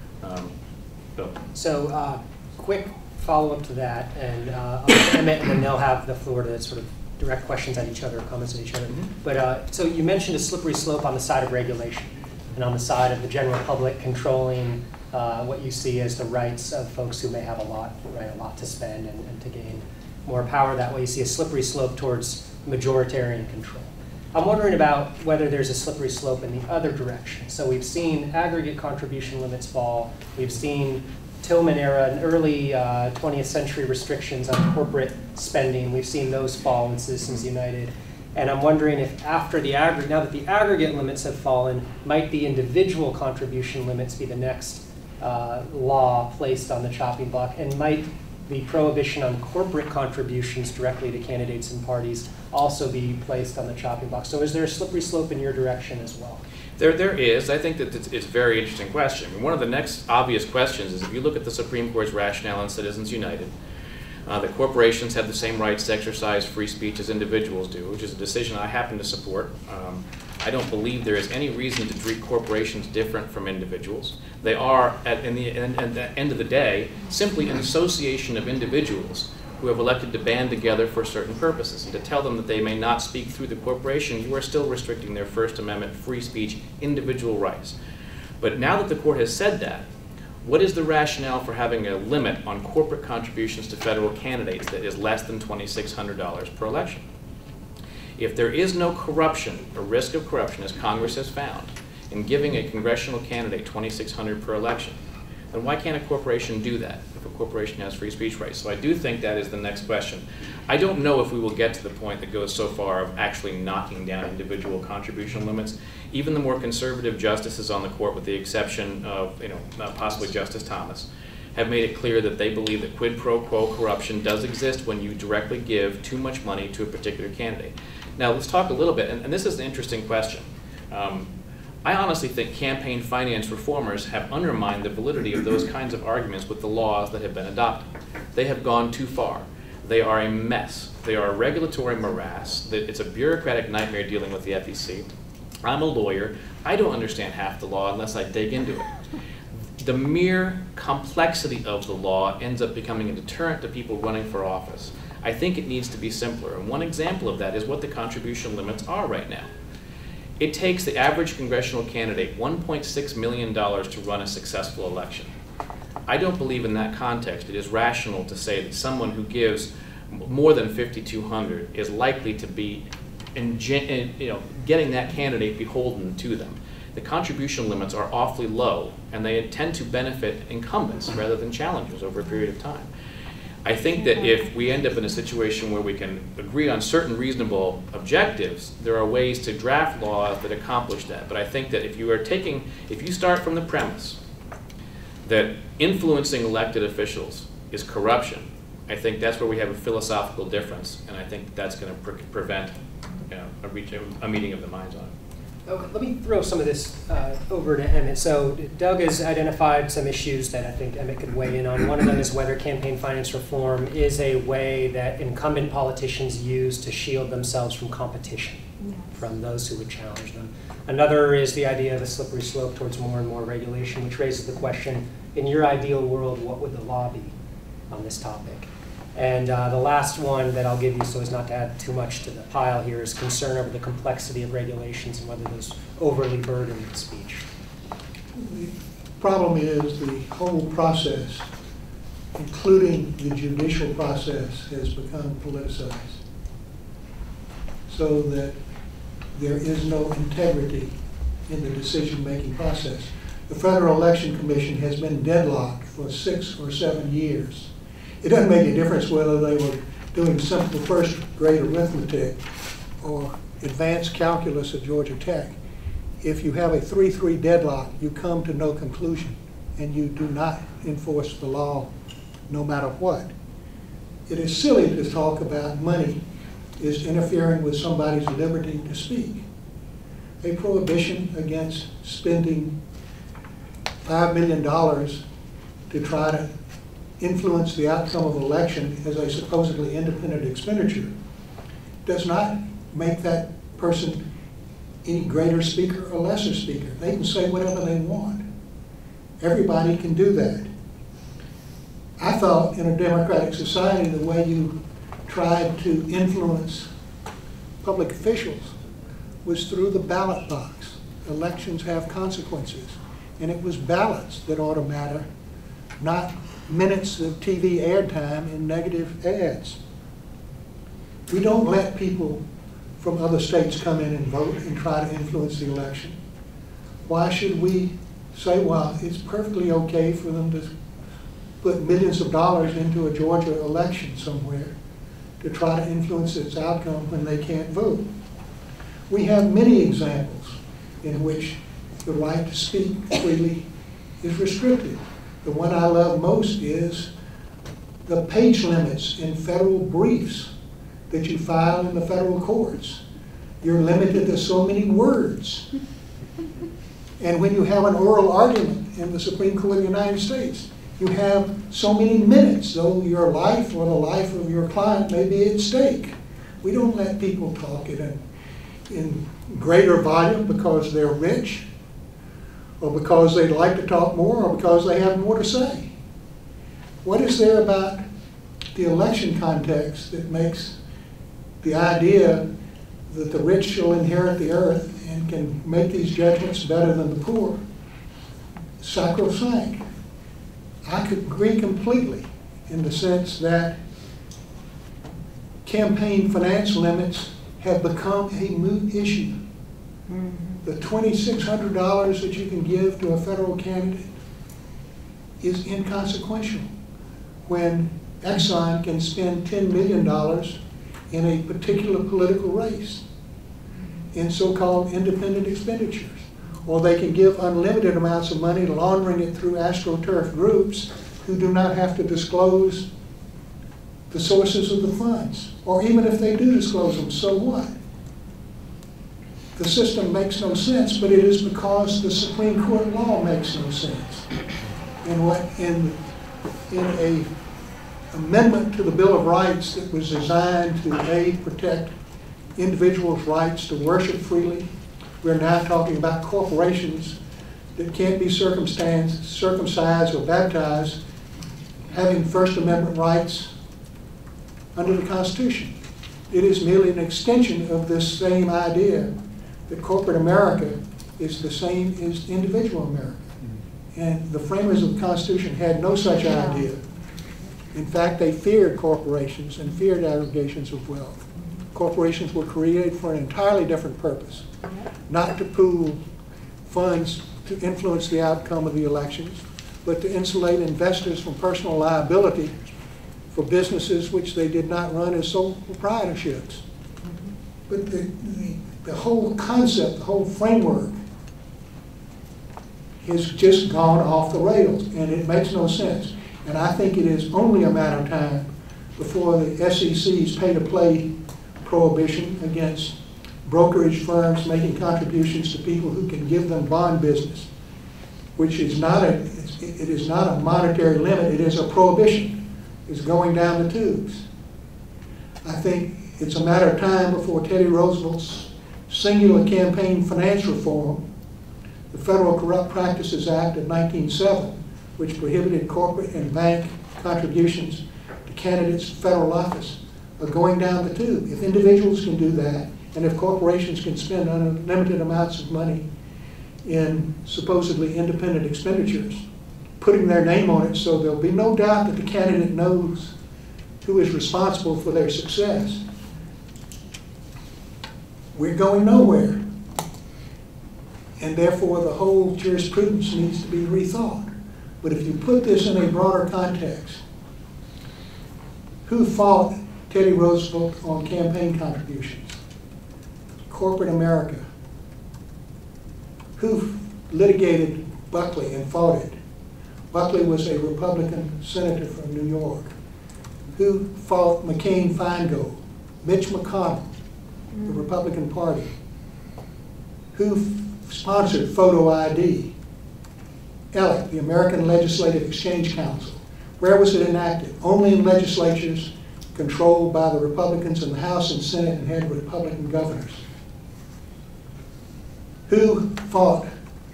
Bill. So, quick follow-up to that, and Emmet, and then they'll have the floor to sort of direct questions at each other, comments at each other. Mm-hmm. But so you mentioned a slippery slope on the side of regulation and on the side of the general public controlling what you see as the rights of folks who may have a lot to spend and to gain more power. That way you see a slippery slope towards majoritarian control. I'm wondering about whether there's a slippery slope in the other direction. So we've seen aggregate contribution limits fall. We've seen Tillman era and early 20th century restrictions on corporate spending. We've seen those fall in Citizens United. And I'm wondering if after the aggregate, now that the aggregate limits have fallen, might the individual contribution limits be the next law placed on the chopping block? And might the prohibition on corporate contributions directly to candidates and parties also be placed on the chopping block? So is there a slippery slope in your direction as well? There is. I think that it's a very interesting question. I mean, one of the next obvious questions is if you look at the Supreme Court's rationale on Citizens United, that corporations have the same rights to exercise free speech as individuals do, which is a decision I happen to support. I don't believe there is any reason to treat corporations different from individuals. They are, at the end of the day, simply an association of individuals who have elected to band together for certain purposes. And to tell them that they may not speak through the corporation, you are still restricting their First Amendment free speech individual rights. But now that the court has said that, what is the rationale for having a limit on corporate contributions to federal candidates that is less than $2,600 per election? If there is no corruption or risk of corruption, as Congress has found, in giving a congressional candidate $2,600 per election, then why can't a corporation do that if a corporation has free speech rights? So I do think that is the next question. I don't know if we will get to the point that goes so far of actually knocking down individual contribution limits. Even the more conservative justices on the court, with the exception of possibly Justice Thomas, have made it clear that they believe that quid pro quo corruption does exist when you directly give too much money to a particular candidate. Now let's talk a little bit, and this is an interesting question. I honestly think campaign finance reformers have undermined the validity of those kinds of arguments with the laws that have been adopted. They have gone too far. They are a mess. They are a regulatory morass. It's a bureaucratic nightmare dealing with the FEC. I'm a lawyer. I don't understand half the law unless I dig into it. The mere complexity of the law ends up becoming a deterrent to people running for office. I think it needs to be simpler, and one example of that is what the contribution limits are right now. It takes the average congressional candidate $1.6 million to run a successful election. I don't believe in that context it is rational to say that someone who gives more than $5,200 is likely to be getting that candidate beholden to them. The contribution limits are awfully low, and they tend to benefit incumbents rather than challengers over a period of time. I think that if we end up in a situation where we can agree on certain reasonable objectives, there are ways to draft laws that accomplish that. But I think that if you start from the premise that influencing elected officials is corruption, I think that's where we have a philosophical difference, and I think that's going to prevent a meeting of the minds on it. Okay, let me throw some of this over to Emmett. So Doug has identified some issues that I think Emmett could weigh in on. One of them is whether campaign finance reform is a way that incumbent politicians use to shield themselves from competition from those who would challenge them. Another is the idea of a slippery slope towards more and more regulation, which raises the question, in your ideal world, what would the law be on this topic? And the last one that I'll give you, so as not to add too much to the pile here, is concern over the complexity of regulations and whether those overly burden speech. The problem is the whole process, including the judicial process, has become politicized, so that there is no integrity in the decision-making process. The Federal Election Commission has been deadlocked for 6 or 7 years. It doesn't make a difference whether they were doing simple first grade arithmetic or advanced calculus at Georgia Tech. If you have a 3-3 deadlock, you come to no conclusion, and you do not enforce the law no matter what. It is silly to talk about money is interfering with somebody's liberty to speak. A prohibition against spending $5 million to try to influence the outcome of an election as a supposedly independent expenditure does not make that person any greater speaker or lesser speaker. They can say whatever they want. Everybody can do that. I thought in a democratic society the way you tried to influence public officials was through the ballot box. Elections have consequences, and it was ballots that ought to matter, not minutes of TV airtime in negative ads. We don't let people from other states come in and vote and try to influence the election. Why should we say, well, it's perfectly okay for them to put millions of dollars into a Georgia election somewhere to try to influence its outcome when they can't vote? We have many examples in which the right to speak freely is restricted. The one I love most is the page limits in federal briefs that you file in the federal courts. You're limited to so many words. And when you have an oral argument in the Supreme Court of the United States, you have so many minutes, though your life or the life of your client may be at stake. We don't let people talk in greater volume because they're rich, or because they'd like to talk more, or because they have more to say. What is there about the election context that makes the idea that the rich shall inherit the earth and can make these judgments better than the poor sacrosanct? I could agree completely in the sense that campaign finance limits have become a moot issue. The $2,600 that you can give to a federal candidate is inconsequential when Exxon can spend $10 million in a particular political race in so-called independent expenditures. Or they can give unlimited amounts of money, laundering it through AstroTurf groups who do not have to disclose the sources of the funds. Or even if they do disclose them, so what? The system makes no sense, but it is because the Supreme Court law makes no sense. In a amendment to the Bill of Rights that was designed to protect individuals' rights to worship freely, we're now talking about corporations that can't be circumcised or baptized having First Amendment rights under the Constitution. It is merely an extension of this same idea that corporate America is the same as individual America. And the framers of the Constitution had no such idea. In fact, they feared corporations and feared aggregations of wealth. Corporations were created for an entirely different purpose, not to pool funds to influence the outcome of the elections, but to insulate investors from personal liability for businesses which they did not run as sole proprietorships. But the whole concept, the whole framework has just gone off the rails, and it makes no sense. And I think it is only a matter of time before the SEC's pay-to-play prohibition against brokerage firms making contributions to people who can give them bond business, which is not it is not a monetary limit, it is a prohibition, is going down the tubes. I think it's a matter of time before Teddy Roosevelt's singular campaign finance reform, the Federal Corrupt Practices Act of 1907, which prohibited corporate and bank contributions to candidates for federal office, are going down the tube. If individuals can do that, and if corporations can spend unlimited amounts of money in supposedly independent expenditures, putting their name on it so there'll be no doubt that the candidate knows who is responsible for their success, we're going nowhere. And therefore the whole jurisprudence needs to be rethought. But if you put this in a broader context, who fought Teddy Roosevelt on campaign contributions? Corporate America. Who litigated Buckley and fought it? Buckley was a Republican senator from New York. Who fought McCain-Feingold? Mitch McConnell, the Republican Party. Who sponsored photo ID? ELEC, the American Legislative Exchange Council. Where was it enacted? Only in legislatures controlled by the Republicans in the House and Senate and had Republican governors. Who fought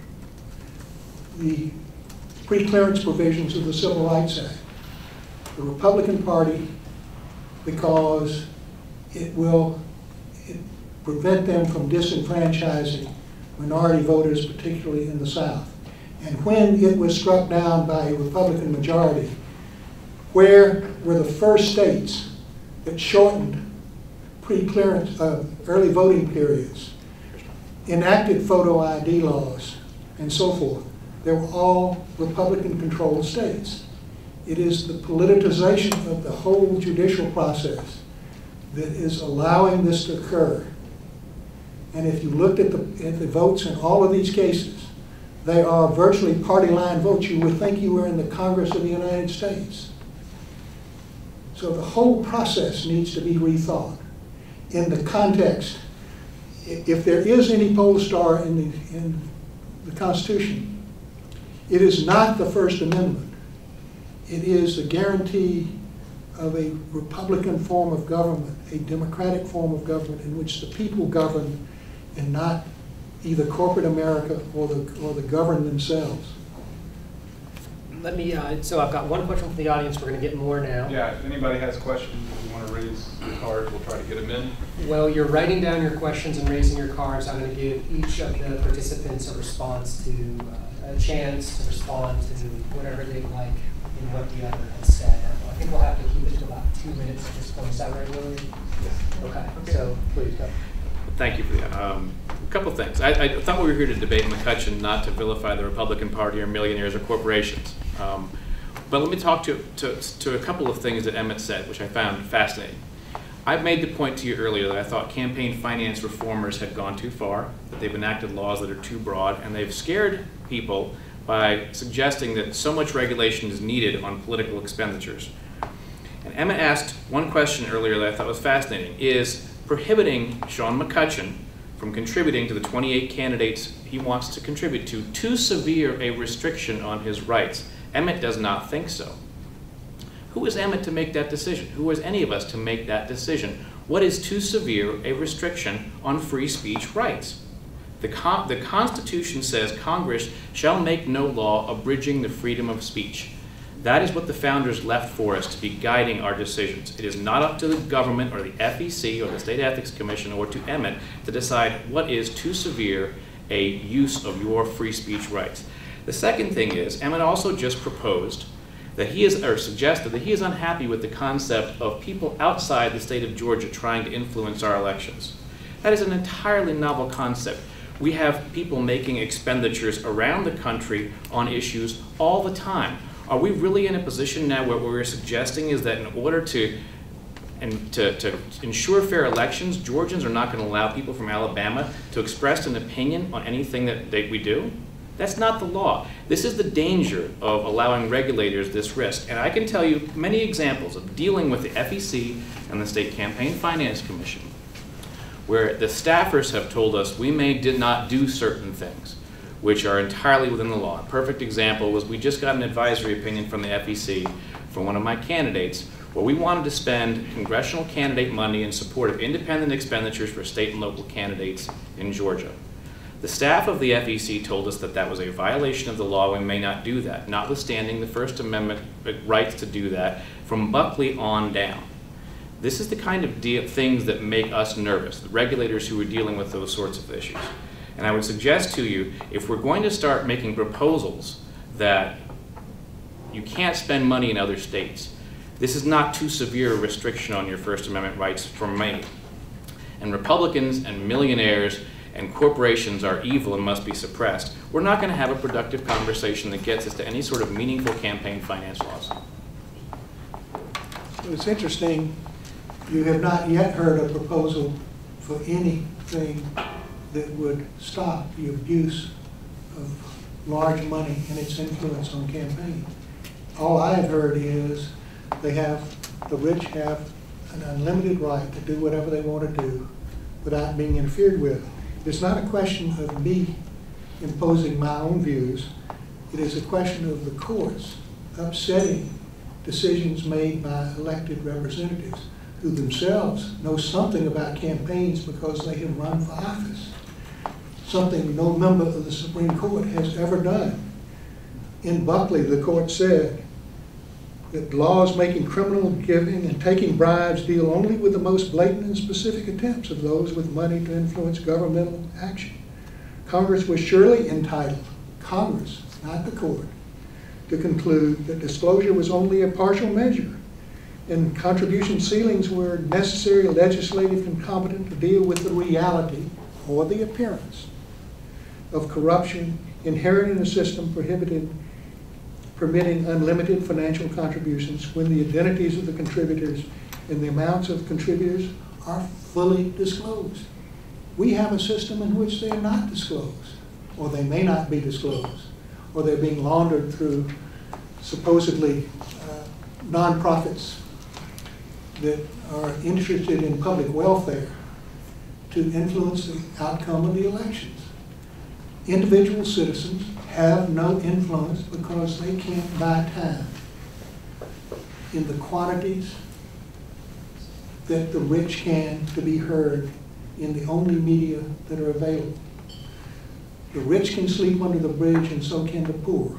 the pre-clearance provisions of the Civil Rights Act? The Republican Party, because it will prevent them from disenfranchising minority voters, particularly in the South. And when it was struck down by a Republican majority, where were the first states that shortened pre-clearance, early voting periods, enacted photo ID laws, and so forth? They were all Republican-controlled states. It is the politicization of the whole judicial process that is allowing this to occur. And if you looked at the votes in all of these cases, they are virtually party line votes. You would think you were in the Congress of the United States. So the whole process needs to be rethought in the context. If there is any poll star in the Constitution, it is not the First Amendment. It is the guarantee of a Republican form of government, a democratic form of government in which the people govern and not either corporate America or the governed themselves. Let me, so I've got one question from the audience. We're going to get more now. Yeah, if anybody has questions, if you want to raise your card, we'll try to get them in. Well, you're writing down your questions and raising your cards. I'm going to give each of the participants a response to, a chance to respond to whatever they'd like in what the other has said. I think we'll have to keep it to about 2 minutes at this point. Is that right, Willie? Yes. Okay, so please go. Thank you for that. A couple things. I thought we were here to debate McCutcheon, not to vilify the Republican Party or millionaires or corporations. But let me talk to a couple of things that Emmet said, which I found fascinating. I've made the point to you earlier that I thought campaign finance reformers had gone too far, that they've enacted laws that are too broad, and they've scared people by suggesting that so much regulation is needed on political expenditures. And Emmet asked one question earlier that I thought was fascinating. Is prohibiting Sean McCutcheon from contributing to the 28 candidates he wants to contribute to too severe a restriction on his rights? Emmet does not think so. Who is Emmet to make that decision? Who is any of us to make that decision? What is too severe a restriction on free speech rights? The Constitution says Congress shall make no law abridging the freedom of speech. That is what the founders left for us to be guiding our decisions. It is not up to the government or the FEC or the State Ethics Commission or to Emmet to decide what is too severe a use of your free speech rights. The second thing is, Emmet also just proposed that he is, or suggested that he is unhappy with the concept of people outside the state of Georgia trying to influence our elections. That is an entirely novel concept. We have people making expenditures around the country on issues all the time. Are we really in a position now where what we're suggesting is that in order to ensure fair elections, Georgians are not going to allow people from Alabama to express an opinion on anything that we do? That's not the law. This is the danger of allowing regulators this risk. And I can tell you many examples of dealing with the FEC and the State Campaign Finance Commission, where the staffers have told us we did not do certain things, which are entirely within the law. A perfect example was we just got an advisory opinion from the FEC for one of my candidates, where we wanted to spend congressional candidate money in support of independent expenditures for state and local candidates in Georgia. The staff of the FEC told us that that was a violation of the law. We may not do that, notwithstanding the First Amendment rights to do that from Buckley on down. This is the kind of things that make us nervous, the regulators who are dealing with those sorts of issues. And I would suggest to you, if we're going to start making proposals that you can't spend money in other states, this is not too severe a restriction on your First Amendment rights from me. And Republicans and millionaires and corporations are evil and must be suppressed. We're not going to have a productive conversation that gets us to any sort of meaningful campaign finance laws. It's interesting, you have not yet heard a proposal for anything that would stop the abuse of large money and its influence on campaign. All I have heard is the rich have an unlimited right to do whatever they want to do without being interfered with. It's not a question of me imposing my own views. It is a question of the courts upsetting decisions made by elected representatives who themselves know something about campaigns because they have run for office, something no member of the Supreme Court has ever done. In Buckley, the court said that laws making criminal giving and taking bribes deal only with the most blatant and specific attempts of those with money to influence governmental action. Congress was surely entitled, Congress, not the court, to conclude that disclosure was only a partial measure and contribution ceilings were necessary, legislative, and competent to deal with the reality or the appearance of corruption inherent in a system permitting unlimited financial contributions when the identities of the contributors and the amounts of contributors are fully disclosed. We have a system in which they are not disclosed, or they may not be disclosed, or they're being laundered through supposedly nonprofits that are interested in public welfare to influence the outcome of the elections. Individual citizens have no influence because they can't buy time in the quantities that the rich can to be heard in the only media that are available. The rich can sleep under the bridge and so can the poor.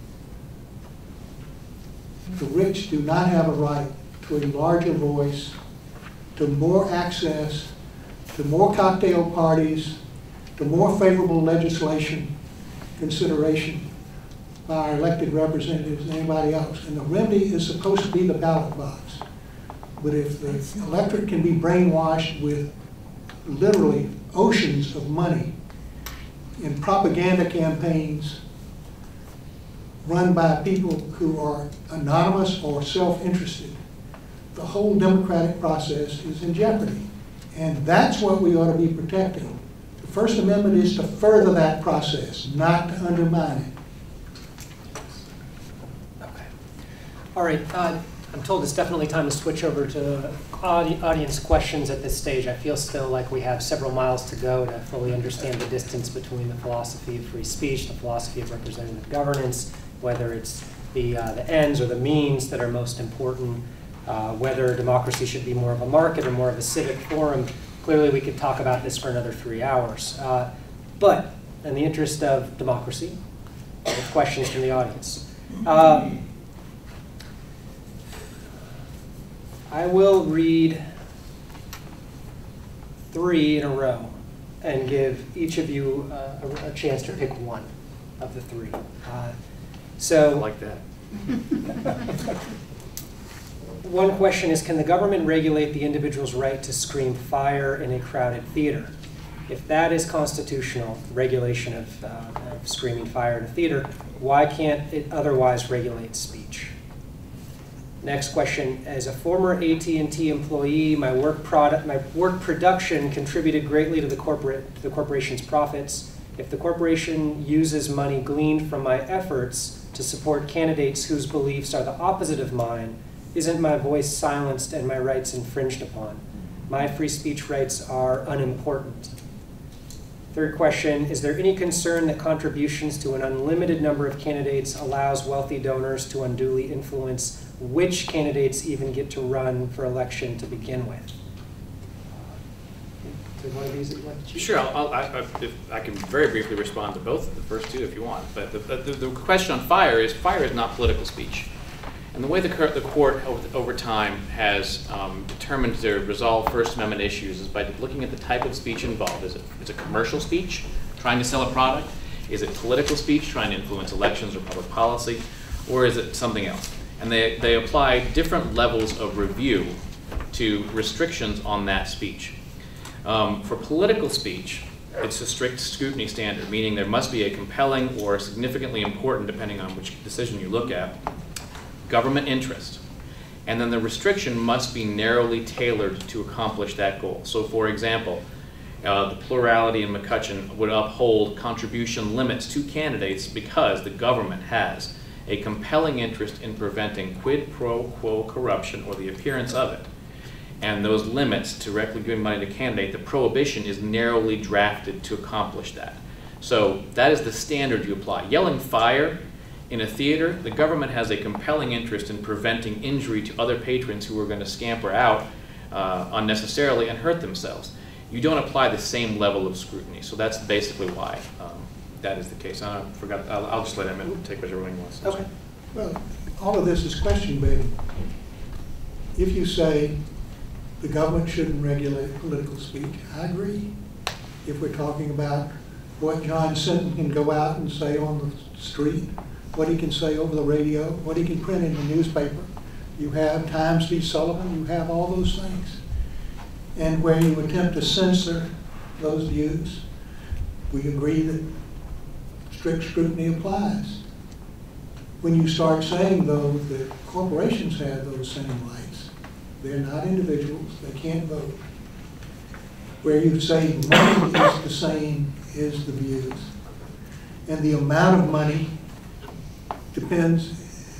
The rich do not have a right to a larger voice, to more access, to more cocktail parties, to more favorable legislation consideration by our elected representatives than anybody else. And the remedy is supposed to be the ballot box. But if the electorate can be brainwashed with literally oceans of money in propaganda campaigns run by people who are anonymous or self-interested, the whole democratic process is in jeopardy. And that's what we ought to be protecting. The First Amendment is to further that process, not to undermine it. Okay. All right. I'm told it's definitely time to switch over to audience questions at this stage. I feel still like we have several miles to go to fully understand the distance between the philosophy of free speech, the philosophy of representative governance, whether it's the ends or the means that are most important, whether democracy should be more of a market or more of a civic forum. Clearly, we could talk about this for another 3 hours. But in the interest of democracy, with questions from the audience. I will read 3 in a row and give each of you a chance to pick one of the 3. I like that. One question is, can the government regulate the individual's right to scream fire in a crowded theater? If that is constitutional, regulation of screaming fire in a theater, why can't it otherwise regulate speech? Next question, as a former AT&T employee, my work production contributed greatly to the corporation's profits. If the corporation uses money gleaned from my efforts to support candidates whose beliefs are the opposite of mine, isn't my voice silenced and my rights infringed upon? My free speech rights are unimportant. Third question, is there any concern that contributions to an unlimited number of candidates allows wealthy donors to unduly influence which candidates even get to run for election to begin with? Is there one of these that you'd like to choose? Sure, I can very briefly respond to both of the first 2 if you want. But the question on fire is not political speech. And the way the court over time has determined to resolve First Amendment issues is by looking at the type of speech involved. Is it commercial speech, trying to sell a product? Is it political speech, trying to influence elections or public policy? Or is it something else? And they apply different levels of review to restrictions on that speech. For political speech, it's a strict scrutiny standard, meaning there must be a compelling or significantly important, depending on which decision you look at, government interest. And then the restriction must be narrowly tailored to accomplish that goal. So for example, the plurality in McCutcheon would uphold contribution limits to candidates because the government has a compelling interest in preventing quid pro quo corruption or the appearance of it. And those limits to directly giving money to candidate, the prohibition is narrowly drafted to accomplish that. So that is the standard you apply. Yelling fire in a theater, the government has a compelling interest in preventing injury to other patrons who are going to scamper out unnecessarily and hurt themselves. You don't apply the same level of scrutiny. So that's basically why that is the case. I forgot. I'll just let Emmet take whichever one he wants. Okay. Well, all of this is question-based. If you say the government shouldn't regulate political speech, I agree. If we're talking about what John Sinton can go out and say on the street, what he can say over the radio, what he can print in the newspaper, you have Times v. Sullivan, you have all those things. And where you attempt to censor those views, we agree that strict scrutiny applies. When you start saying, though, that corporations have those same rights, they're not individuals, they can't vote. Where you say money is the same as the views, and the amount of money depends,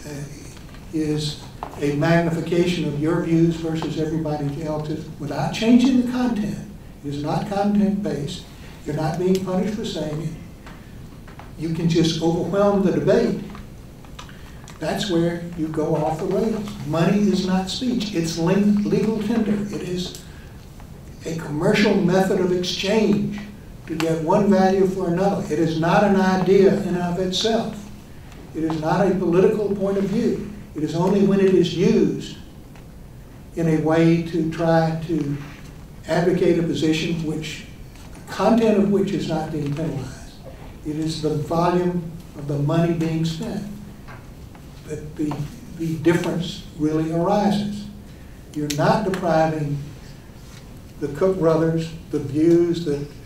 is a magnification of your views versus everybody else's without changing the content. It is not content-based. You're not being punished for saying it. You can just overwhelm the debate. That's where you go off the rails. Money is not speech. It's legal tender. It is a commercial method of exchange to get one value for another. It is not an idea in and of itself. It is not a political point of view. It is only when it is used in a way to try to advocate a position which, the content of which is not being penalized. It is the volume of the money being spent that the difference really arises. You're not depriving the Cook brothers the views that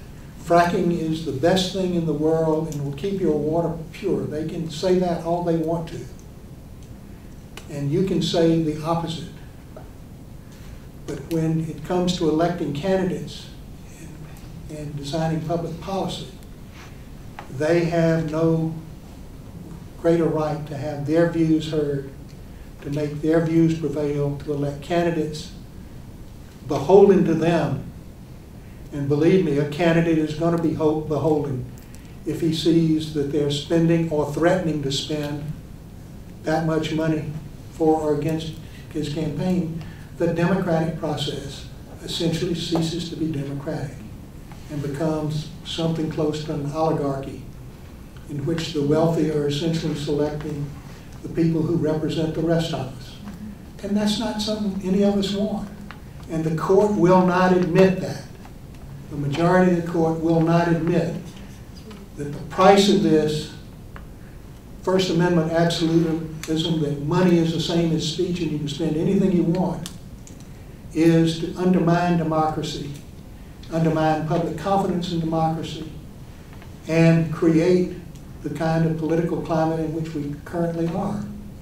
fracking is the best thing in the world and will keep your water pure. They can say that all they want to. And you can say the opposite. But when it comes to electing candidates and designing public policy, they have no greater right to have their views heard, to make their views prevail, to elect candidates beholden to them. And believe me, a candidate is going to be beholden if he sees that they're spending or threatening to spend that much money for or against his campaign. The democratic process essentially ceases to be democratic and becomes something close to an oligarchy in which the wealthy are essentially selecting the people who represent the rest of us. And that's not something any of us want. And the court will not admit that. The majority of the court will not admit that the price of this First Amendment absolutism, that money is the same as speech and you can spend anything you want, is to undermine democracy, undermine public confidence in democracy, and create the kind of political climate in which we currently are.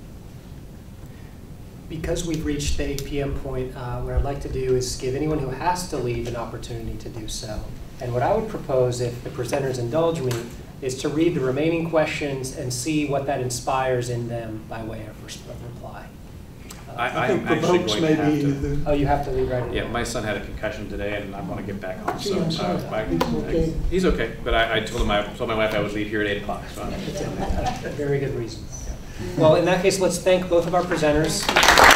Because we've reached the 8 p.m. point, what I'd like to do is give anyone who has to leave an opportunity to do so. And what I would propose, if the presenters indulge me, is to read the remaining questions and see what that inspires in them by way of reply. I am actually going to have to. Oh, you have to leave right now? Yeah, my son had a concussion today, and I want to get back home. Gee, I'm sorry. He's okay, but I told my wife I would leave here at 8 o'clock. So Very good reasons. Well, in that case, let's thank both of our presenters.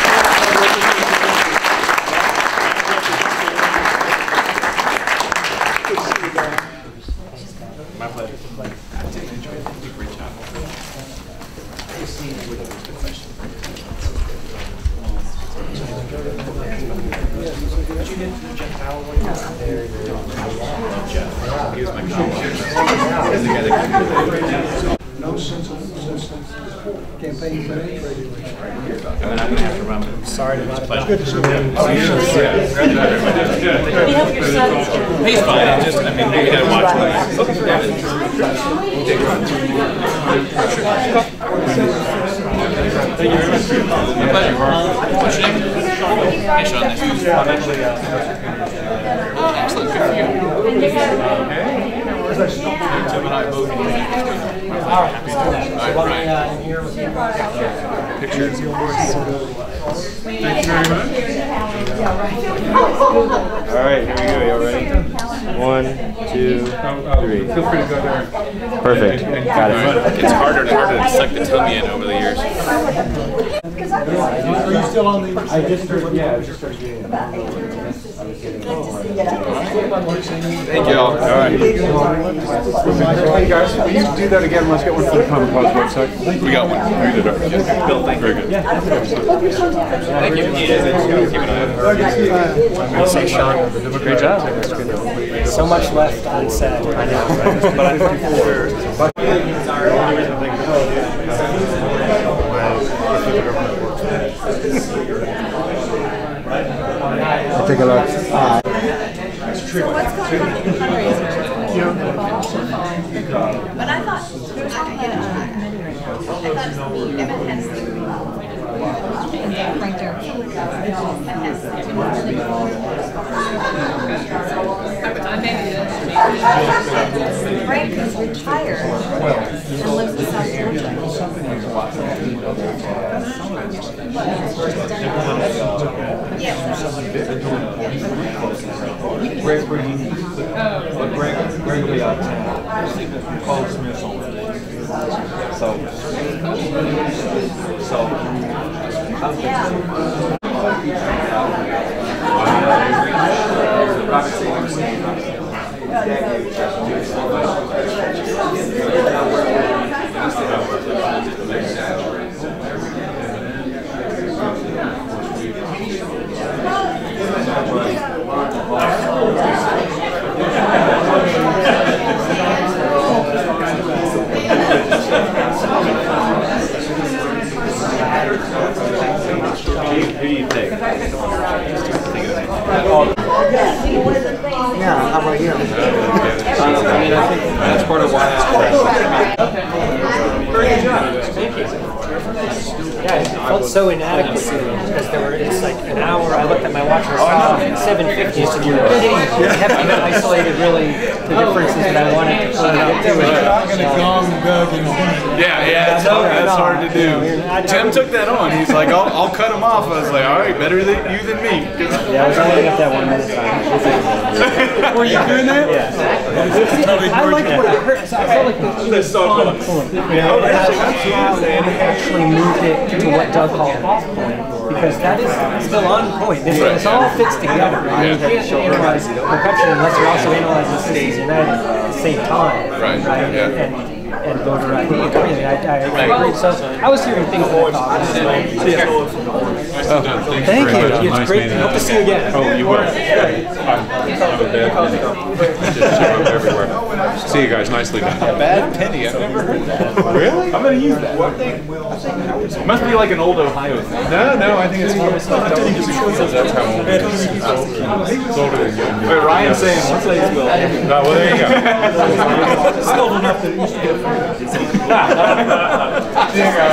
My pleasure. Great job. He was my No sense of resistance. Campaign finance regulation. And then I'm going to have to run. Sorry to not have Good to see you. We hope your son's doing. He's fine. I mean, we got to watch him. Thank you very much. My pleasure. What's your name? Hey, Sean. Nice to meet you. Oh, excellent. Good for you. Tim and I both. Pictures. Thank you very much. All right, here we go. Y'all ready? 1, 2, 3. Feel free to go there. Perfect. Got it. It's harder and harder to suck the tummy in over the years. Are you still on the? I just started, yeah, I just started getting Thank you all. All right. Hey guys, will you do that again? Let's get one for the Common Cause website. We got one. We did it. Bill, thank you. Very good. Thank you. Keep an eye on it. Say, Sean, Great job. so much left unsaid. I know, but I think Take a look. So what's going on in the fundraiser? But I thought there was something in a committee right now. I thought Emmet has right there. Frank is retired and lives in South Georgia. Greg will be out of town. Paul Smith's on it. Yeah, how about you? I mean, I think that's part of why Very good job. Thank you. Yeah, I felt so inadequate because it's like an hour. I looked at my watch and saw 7:50, so you haven't isolated really the differences that I wanted to get to. you're not going to gong Doug in a minute. Yeah, that's hard to do. Tim took that on. He's like, I'll cut him off. I was like, all right, better than you than me. Yeah, I was only at that 1 minute time. Were you doing that? Yeah. I liked what I heard. I felt like the point. They actually moved it to what Doug called off point, because that is still on point. This all fits together. Right? You can't analyze McCutcheon unless you're also analyzing Cities United at the same time. Right? Yeah. And Bondurant. I agree. So I was hearing things that I thought. Thank you. It's great. Hope to see you again. Oh, you will. I'm a bad just show up everywhere. See you guys. Nicely done. A bad penny. I've never heard that. Really? I'm going to use that. It must be like an old Ohio thing. No, I think it's that's how old it is. It's older than you. Wait, Ryan's saying, let's say it's Will. No, well, there you go. Still enough that it used to get